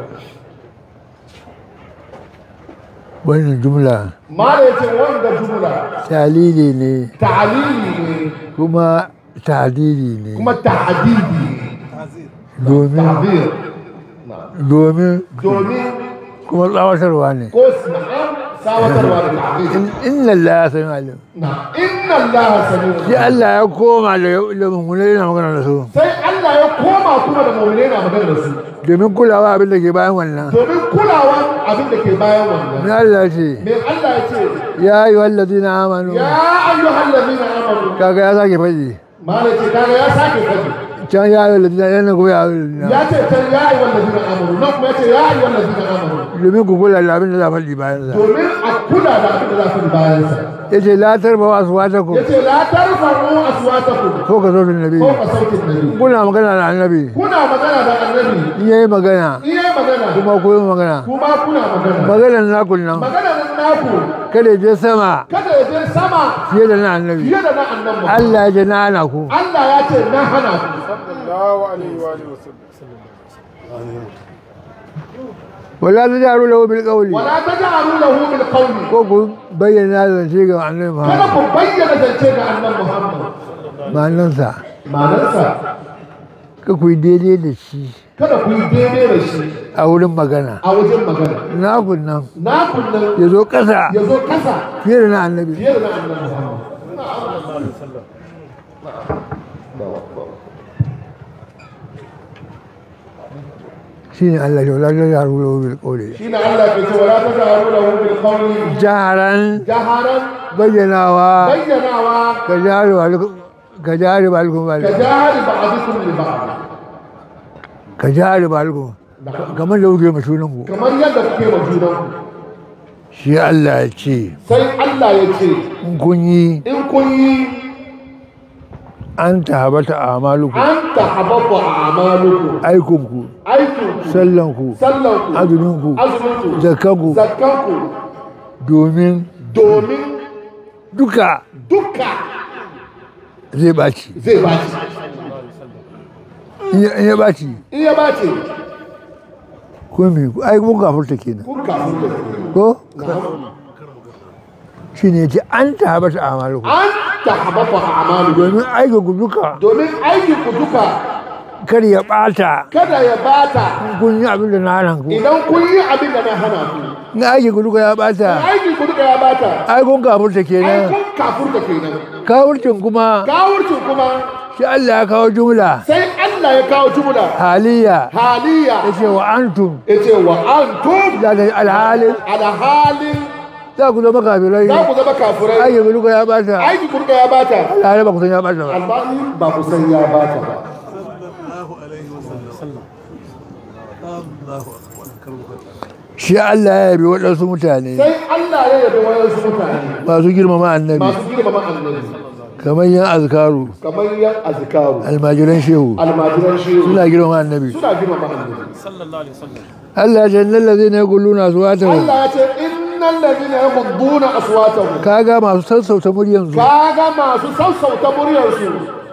wannan jumla mala yace wanda jumla talili ne ta'lili ne kuma tahdidi ne kuma tahdidi domin ta'bir domin domin kuma tsawatarwa ne ko na'am sawatarwa da ta'bir inna Allah ya sami alim na inna Allah sami'un shi Allah ya koma da mummune yana magana da su sai Allah ya koma kuma da maulai na magana da su domin kulawa abin da ke bayan wannan domin kulawa abin da ke bayan wannan me Allah ya ce me Allah ya ce ya ayyuhal ladina amanu ya ayyuhal ladina amanu kaga ya sake faɗi mala ce kaga ya sake faɗi can ya ayyuhal ladina yana kuma ya ayyuhal ladina ya ce can ya ayyuhal ladina amanu nan kuma ya ce ya ayyuhal ladina amanu domin ku kula da abin da za faɗi bayan sa domin a kula da abin da za su bayan sa yace la tarfa aswatakum yace la tarfa'u aswatakum ko ka zo da nabi ko ka sautin nabi kuna magana da annabi kuna magana da annabi in yayi magana in yayi magana kuma ku yi magana kuma kuna magana maganar naku nan magana nan naku kada ya je sama kada ya je sama fiye da na annabi fiye da na annabi Allah ya je na hana ku Allah ya ce na hana ku sallallahu alaihi wa alihi wasallam wala tajaru lahu bil qawli wala taj'alu lahu bil qawli ko ku bayyana zance ga annabi kada Muhammad ku bayyana zance ga annabi Muhammad ma'anarsa ma'anarsa ka ku yi daidai da shi kada ku yi daidai da shi a wurin magana a wajen magana naku nan na kunnan ya zo ƙasa ya zo kasa fiye da na annabi fiye da na annabi Muhammad shine Allah ya wala tajaru lahu bil qawli shine Allah ke ce wala taj'alu lahu bil qawli jaharan jaharan bayyanawa bayyanawa ka jari wa ka jari ba alkum ba ka jahari ba'dukum li ba'd ka jari ba alkum kamar da kuke mashunan ku kamar yadda kuke wa junanku shi Allah ya ce sai Allah ya ce in kun yi in kun yi an tahabata amaluku an tahabatu a'malukum aikinku aikinku sallanku sallanku azuminku azuminku zakkanku zakkanku domin domin duka duka zai baci zai baci in ya baci in ya baci ko me ai mun gafarta kenan kun kafin da ko shine yace an tahabata amaluku an tahbata a'malukum domin aikin ku duka domin aikin ku duka kar ya bata kada ya bata kun yi abin da na hana ku idan kun yi abin da na hana ku na aikin ku duka ya bata aikin ku duka ya bata ai kun kafurta ai kenan kun kafurta kenan kafurcin kuma kawurcin kuma shi Allah ya kawo jumla sai Allah ya kawo jumla haliya haliya yace wa antum yace wa antum da alhalin ala halin za ku zama kafirai za ku zama kafirai aikin ku duka ya bata aikin ku duka ya bata Allah ba ku san ya bata ba albani ba ku san ya bata ba shi Allah ya yabi waɗansu mutane sai Allah ya yabi wayansu mutane masu girmama annabi masu girmama annabi kamar yan azkaru kamar yan azkaru almajiran shehu almajiran shehu suna girmama annabi suna girmama annabi Allah ya ce innal ladhina yaquluna aswatahum Allah ya ce innal ladhina yaghudduna aswatahum kaga masu sassauta muryan su kaga masu sassauta muryarsu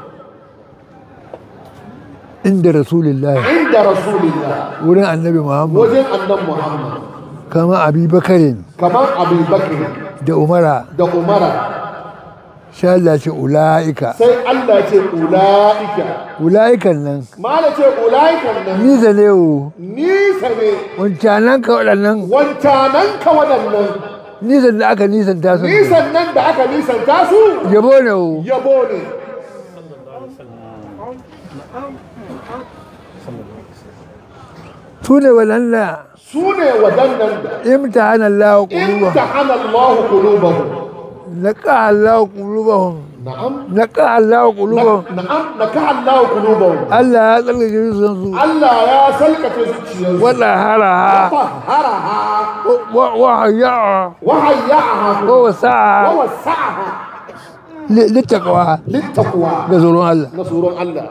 inda rasulullahi inda rasulillah wurin annabi Muhammad wajen annan Muhammad kama Abi Bakarin kamar Abu Bakr da Umara da Umara sha Allah ce ulaika sai Allah ce ulaika ulaikan nan mala ce ulaikan nan nisa ne o nisa ne wancanan ka waɗannan wancanan ka waɗannan nisan da aka nisanta su nisan nan da aka nisanta su yabo ne o yabo ne su ne waɗanda su ne waɗannan da imtihana Allah qulubahum imtahana Allah qulubahum naqa Allah qulubahum na'am naqa Allah qulubahum na'am naka Allah qulubahum Allah ya tsarkake su Allah ya salkace zuciyarsu wala haraha taharaha wa wa hayya wa hayyaha wa wasa'a wa wasa'aha littaqwa littaqwa da tsoron Allah na tsoron Allah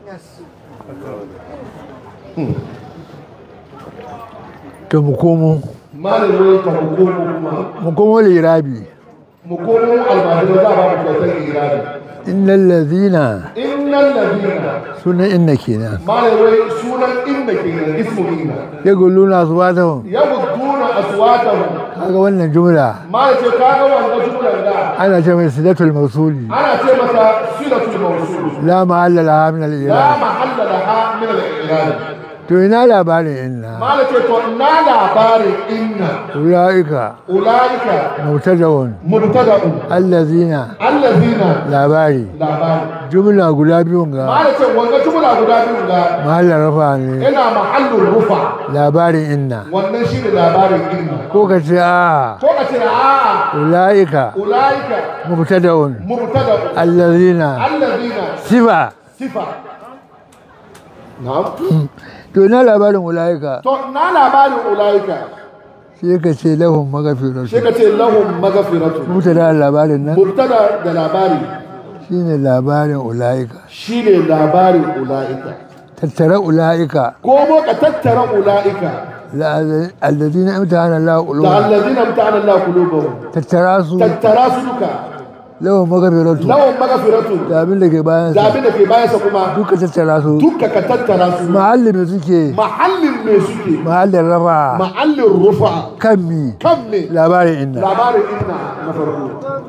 to mu komo malamin ka hukumu kuma mu komo lirabi mu komo almajirai za a ba mu kyautar irabi innal ladhina innal ladina sunan inna kenan malamai sunan inna kenan ismu inna yaquluna aswatahum yabudduna aswatahum kaga wannan jumla malai ce kaga wannan jumlar da ana ce mai silatul mawsuli ana ce mata silatul mawsul la mahalla laha min la al-i'rab mahalla laha min al-i'rab to ina labarin inna malai ce to na labarin inna ulaika ulaika mubtada'un mubtada'un allazina allazina labari labari jumla guda biyun ga malai ce wanga jumla guda biyu ga mahallar rafa ne yana mahallin rufa labarin inna wannan shi ne labarin inna ko ka ce a ko ka ce a ulaika ulaika mubtada'un mubtada'un allazina allazina sifa sifa na'am to ina labarin ulaika to na labarin ulaika sai ka ce lahum maghfiratu sai ka ce lahum maghfiratu mubtada labarin nan mubtada da labari shine labarin ulaika shine labarin ulaika tattara ulaika ko mo ka tattara ulaika alladhina imtahana Allah da qulubuhum alladhina imtahana Allah qulubahum tattara su tattara su duka lahum maghfiratu lahum maghfiratu da abin da ke bayan da sa abin da ke bayan sa kuma duka tattara su duka ka tattara su mahalli me suke mahallin me suke mahallin rafa mahallin rufa kan mi kan me labarin inna labarin inna na farko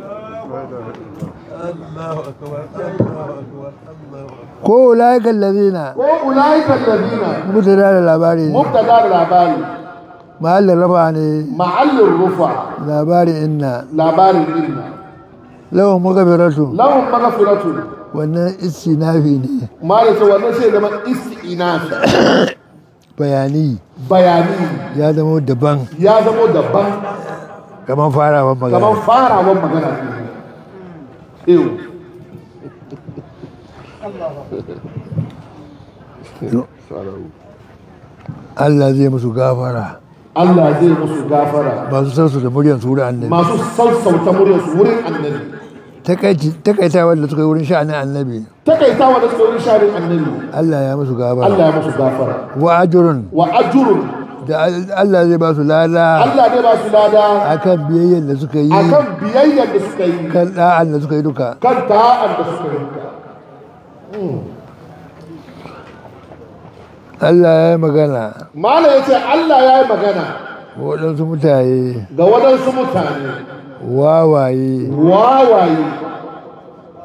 ko ulaika alladhina ko ulaika alladhina mubtada da labari ne mubtada da labari mahallin rafa ne mahallin rufa labarin inna labarin inna lahum maghfiratu lahum maghfiratu wannan istinafi ne malaka wannan sai zama istinafi bayani bayani ya zama daban ya zama daban kamar farawan magana kamar farawan magana ewu Allah zai musu gafara Allah zai musu gafara masu sausu da muryan su wurin annabi masu sassauta muryarsu wurin annabi takaita wanda suka yi wurin sha'anin annabi takaitawa da suka wurin sharin annabi Allah ya musu gafara Allah ya musu gafara wa ajrun wa ajrun da Allah zai ba su lada Allah zai ba su lada akan biyayyar da suka yi akan biyayyar da suka yi kan da'an da suka yi duka kan ta'an da suka yi duka Allah ya yi magana Malam ya ce Allah ya yi magana waɗansu mutane ga waɗansu mutane wawaye wawaye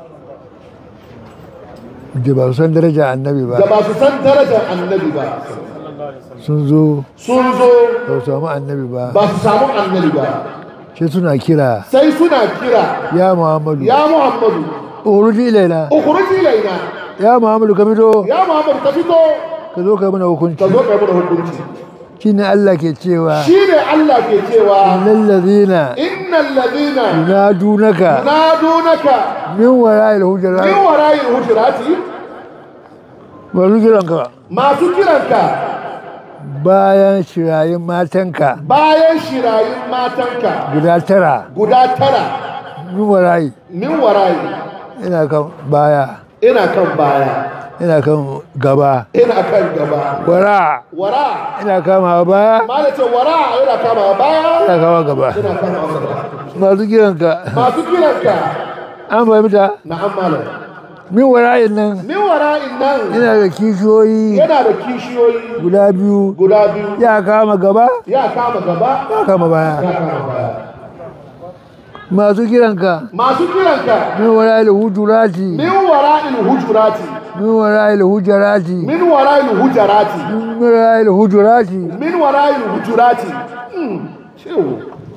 da ba su san daraja annabi ba da ba su san darajar annabi ba sun zo sun zo ba su samu annabi ba ba su samu annabi ba sai suna kira sai suna kira ya muhammadu ya muhammadu ukhruji ilaina ukhruji ilaina ya muhammadu ka fito ya muhammadu ka fito ka zo ka mana hukunci ka zo ka yi mana hukunci shine Allah ke cewa shine Allah ke cewa innal ladhina innal ladina yunadunaka yunadunaka min wara'il hujurat min wara'il hujurati ba su kiranka masu kiranka bayan shirayin matanka bayan shirayin matanka guda tara guda tara min wara'i min wara'i ina kan baya ina kan baya ina kan gaba ina kan gaba wara wara ina kama baya malace wara ina kama baya ina kama gaba ina kama gaba masu kiranka masu kiranka an fahimta na'am malam min wara'in nan min wara'in nan ina da kishiyoyi yana da kishiyoyi guda biyu guda biyu ya kama gaba ya kama gaba ya kama baya ya kama baya masu kiranka masu kiranka min wara'il hujurati min wara'il hujurati min wara'il hujurati min wara'il hujurati min wara'il hujurati min wara'il hujurati shehu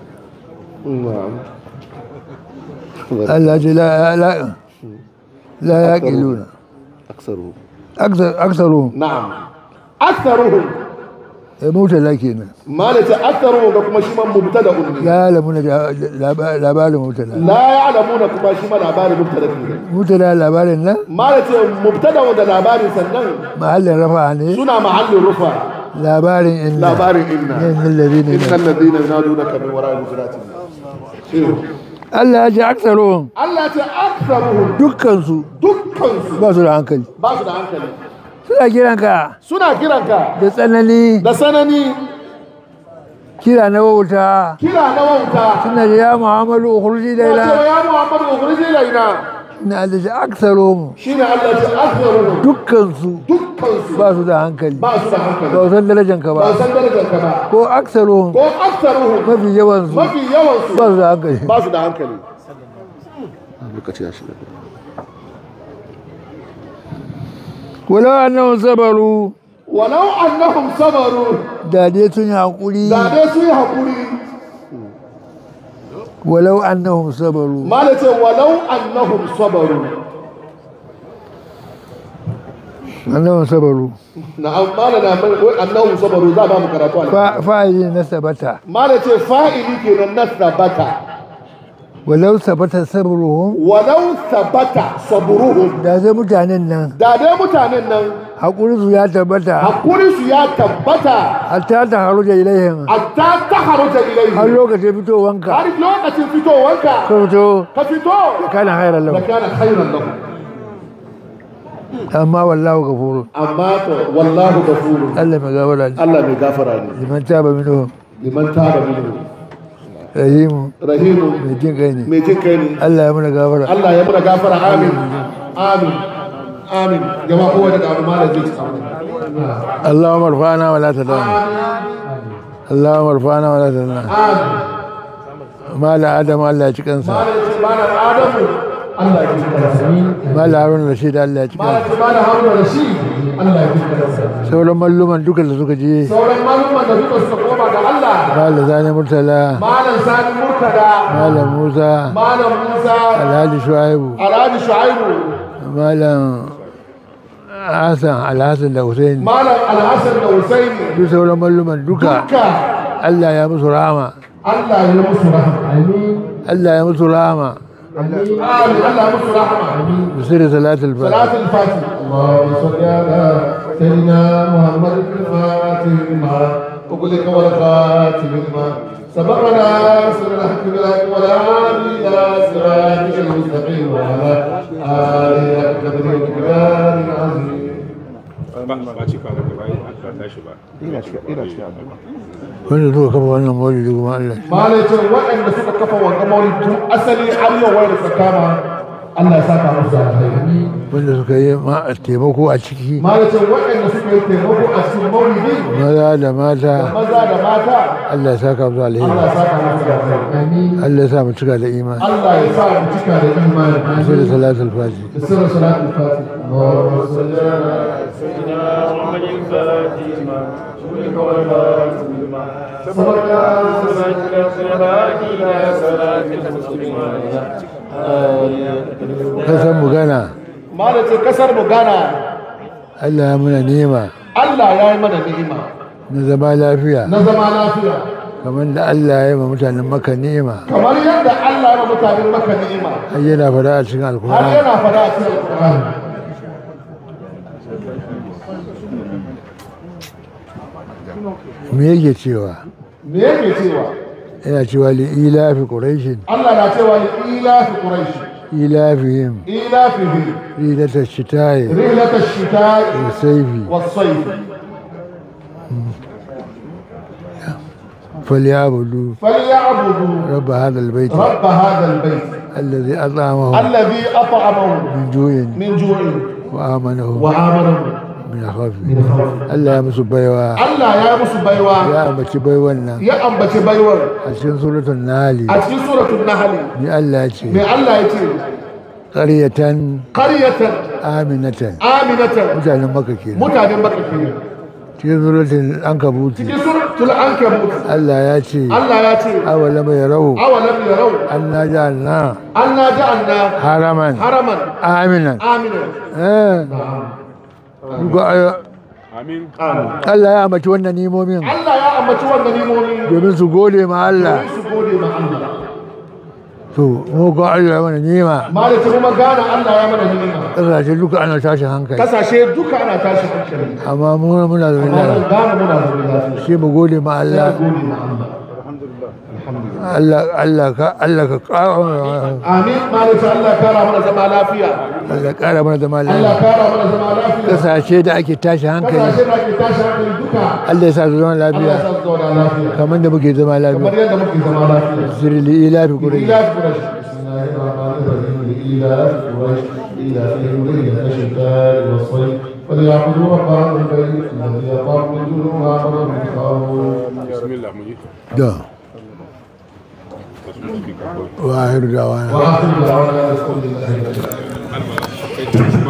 Allah ce la la la yaqiluna aksaru aksar aksaru na'am aktharuhum eh mutala kenan malaka aktharuhum da kuma shi man mubtada unni ya lamuna labarin mutala la ya'lamuna kuma shi ma labarin mubtada ne mutala labarin nan malaka mubtada da labarin sannan mahallin rafa ne suna mahallin rufa labarin inna labarin inna innal ladina innal ladina yunadunaka min wara'i hujurati Allah ya ce aksaruhum Allah ce aktharuhum dukkan su dukkan su ba su da hankali ba su da hankali suna kiranka suna kiranka da tsanani da sanani kira na wauta kira na wauta suna da ya muhammadu ukhruji ya laila ce ya Muhammadu ukhriji laina na Allah ya aksaruhum shine Allah ce aktharuhum dukkan su dukkan su ba su da hankali ba su da hankali ba su san darajanka ba ba san darajar ka ba ko aksaruhum ko aktharuhum mafi yawan su mafi yawan su ba su da hankali ba su da hankali lokaci ya shiga walau annahum sabaru walau annahum sabaru da dai sun yi hakuri da dai su yi hakuri walau annahum sabaru malace walau annahum sabaru annahum sabaru na'am malana wai annahum sabaru za ba mu karatu a fa fa'ili na sabata malace fa'ili kenan na sabata walau sabata sabruhum walau sabata sabruhum da zai mutanen nan da dai mutanen nan hakuri su ya tabbata hakuri su ya tabbata hatta ta haruja ilaihim hatta ta haruta har ilaihi lokacin fitowanka har lokacin fitowanka ka fito ka fito kana khairan da lahu kana khairan lahu amma wallahu ghafurun amma to wallahu ghafurun Allah mai gafara ne Allah mai gafara ne liman taba minhu liman taba minhu rahimu rahimu mai jin kai ne mai jin kai ne Allah ya muna gafara Allah ya muna gafara amin amin amin jama'a kowa da abu malam zai ci amin Allahumma arfa'na wa la tadana Allahumma arfa'na wa la tadana amin mala adam Allah ya ci kansa malam ce malam adamu Allah ya ji kansa mala harun rashid Allah ya ci malam kansa ce malam haruna rashid Allah ya ji kansa sauran malluman duka da suka je sauran malumman da suka suka koma ga Allah mala zani murtala malam sani murtada malam musa malam musa alhaji shuaibu alhaji shuaibu malam hassan alhassan da hussein malam alhassan da husaini duk sauran malluman duka duka Allah ya musu rahama Allah ya musu rahama amin Allah ya musu rahama amin Allah ya musu rahama amin بسر صلاة الفاتحة صلاة الفاتحة اللهم صل على سيدنا محمد الفاتح لما وكلك والخاتم لما سبقنا سر الحق بالحق ولا هادي الى صراطك المستقيم وعلى آله قدر ومقدار عظيم wanda suka kafa wannan maulidi kuma Allah malaicin waɗanda suka kafa wannan maulidi tun asali har yau wayar su kama Allah ya saka musu alheri wanda suka yi ma taimako a ciki malaicin waɗanda suka yi taimako a cikin maulidi maza da mata maza da mata Allah ya saka musu alheri Allah ya saka musu alheri Allah ya sa mu cika da imani Allah ya sa mu cika da imani sai da salatul fati da sirrin salatul fati Allahumma salli ala سيدنا محمد الفاتحة ولك والفاتحة سبحان kasar mu gana malace kasar mu Ghana Allah ya muna ni'ima Allah ya yi mana ni'ima na zama lafiya na zama lafiya kamar da Allah ya yi wa mutanen Makka ni'ima kamar yadda Allah ya yi wa mutanen Makka ni'ima har yana fada a cikin har alkur'ani yana fada a cikin Al-Qur'ani me yake cewa me yake cewa yana cewa li ilafi quraishin Allah na cewa li ilafi quraish ilafihim ilafihim rilata shita'i rihlata ash-shita'i wa sayfi was-sayf falyabudu falyabudu rabb hadha albayt rabb hadha albayt alladhi at'amahum alladhi at'amahum min ju'in min ju'in wa amanahum wa amanahum min khawf Allah ya musu baiwa Allah ya musu baiwa ya ambaci baiwan nan ya ambaci baiwar a cikin suratul nahl a cikin suratul nahl ni Allah ya ce me Allah ya ce qaryatan qaryatan aminatan aminatan mutanen Makka kenan mutanen Makka kenan cikin suratul ankabuti cikin suratul ankabut Allah ya ce Allah ya ce awalam yarau awalam yarau anna ja'alna anna ja'alna haraman haraman aminan aminan eh duka aya- Amin. Allah ya ambaci wannan nimomin Allah ya ambaci wannan nimomi domin su gode ma Allah domin su gode ma Allah to mu ga Allah ya mana nima malaka kuma gana Allah ya mana nima kasashe duka ana tashin hankali kasashe duka ana tashi hankali amma mu muna da amma wallahi gana muna da lafiya shi mu gode ma Allah gode ma Allah Allah Allah ka Allah ka ƙara amin malaka Allah kara mana zama lafiya Allah ƙara mana zama Allah lafiya kara mana zama lafiya kasashe da ake tashi hankali kasashe da ke tashi hankali duka Allah ya sa su zama Allah lafiya ya sa su zauna lafiya kamar da muke zama kamar lafiya yadda muke zama lafiya sirri ilafi kurai إيلاف قريش بسم الله الرحمن الرحيم لإيلاف قريش إيلافهم رحلة الشتاء والصيف فليعبدوا رب هذا البيت الذي أطعمهم من جوع وآمنهم من خوف بسم الله مجيد. da wa ahiru dawana وآخر دعوانا الحمد لله رب العالمين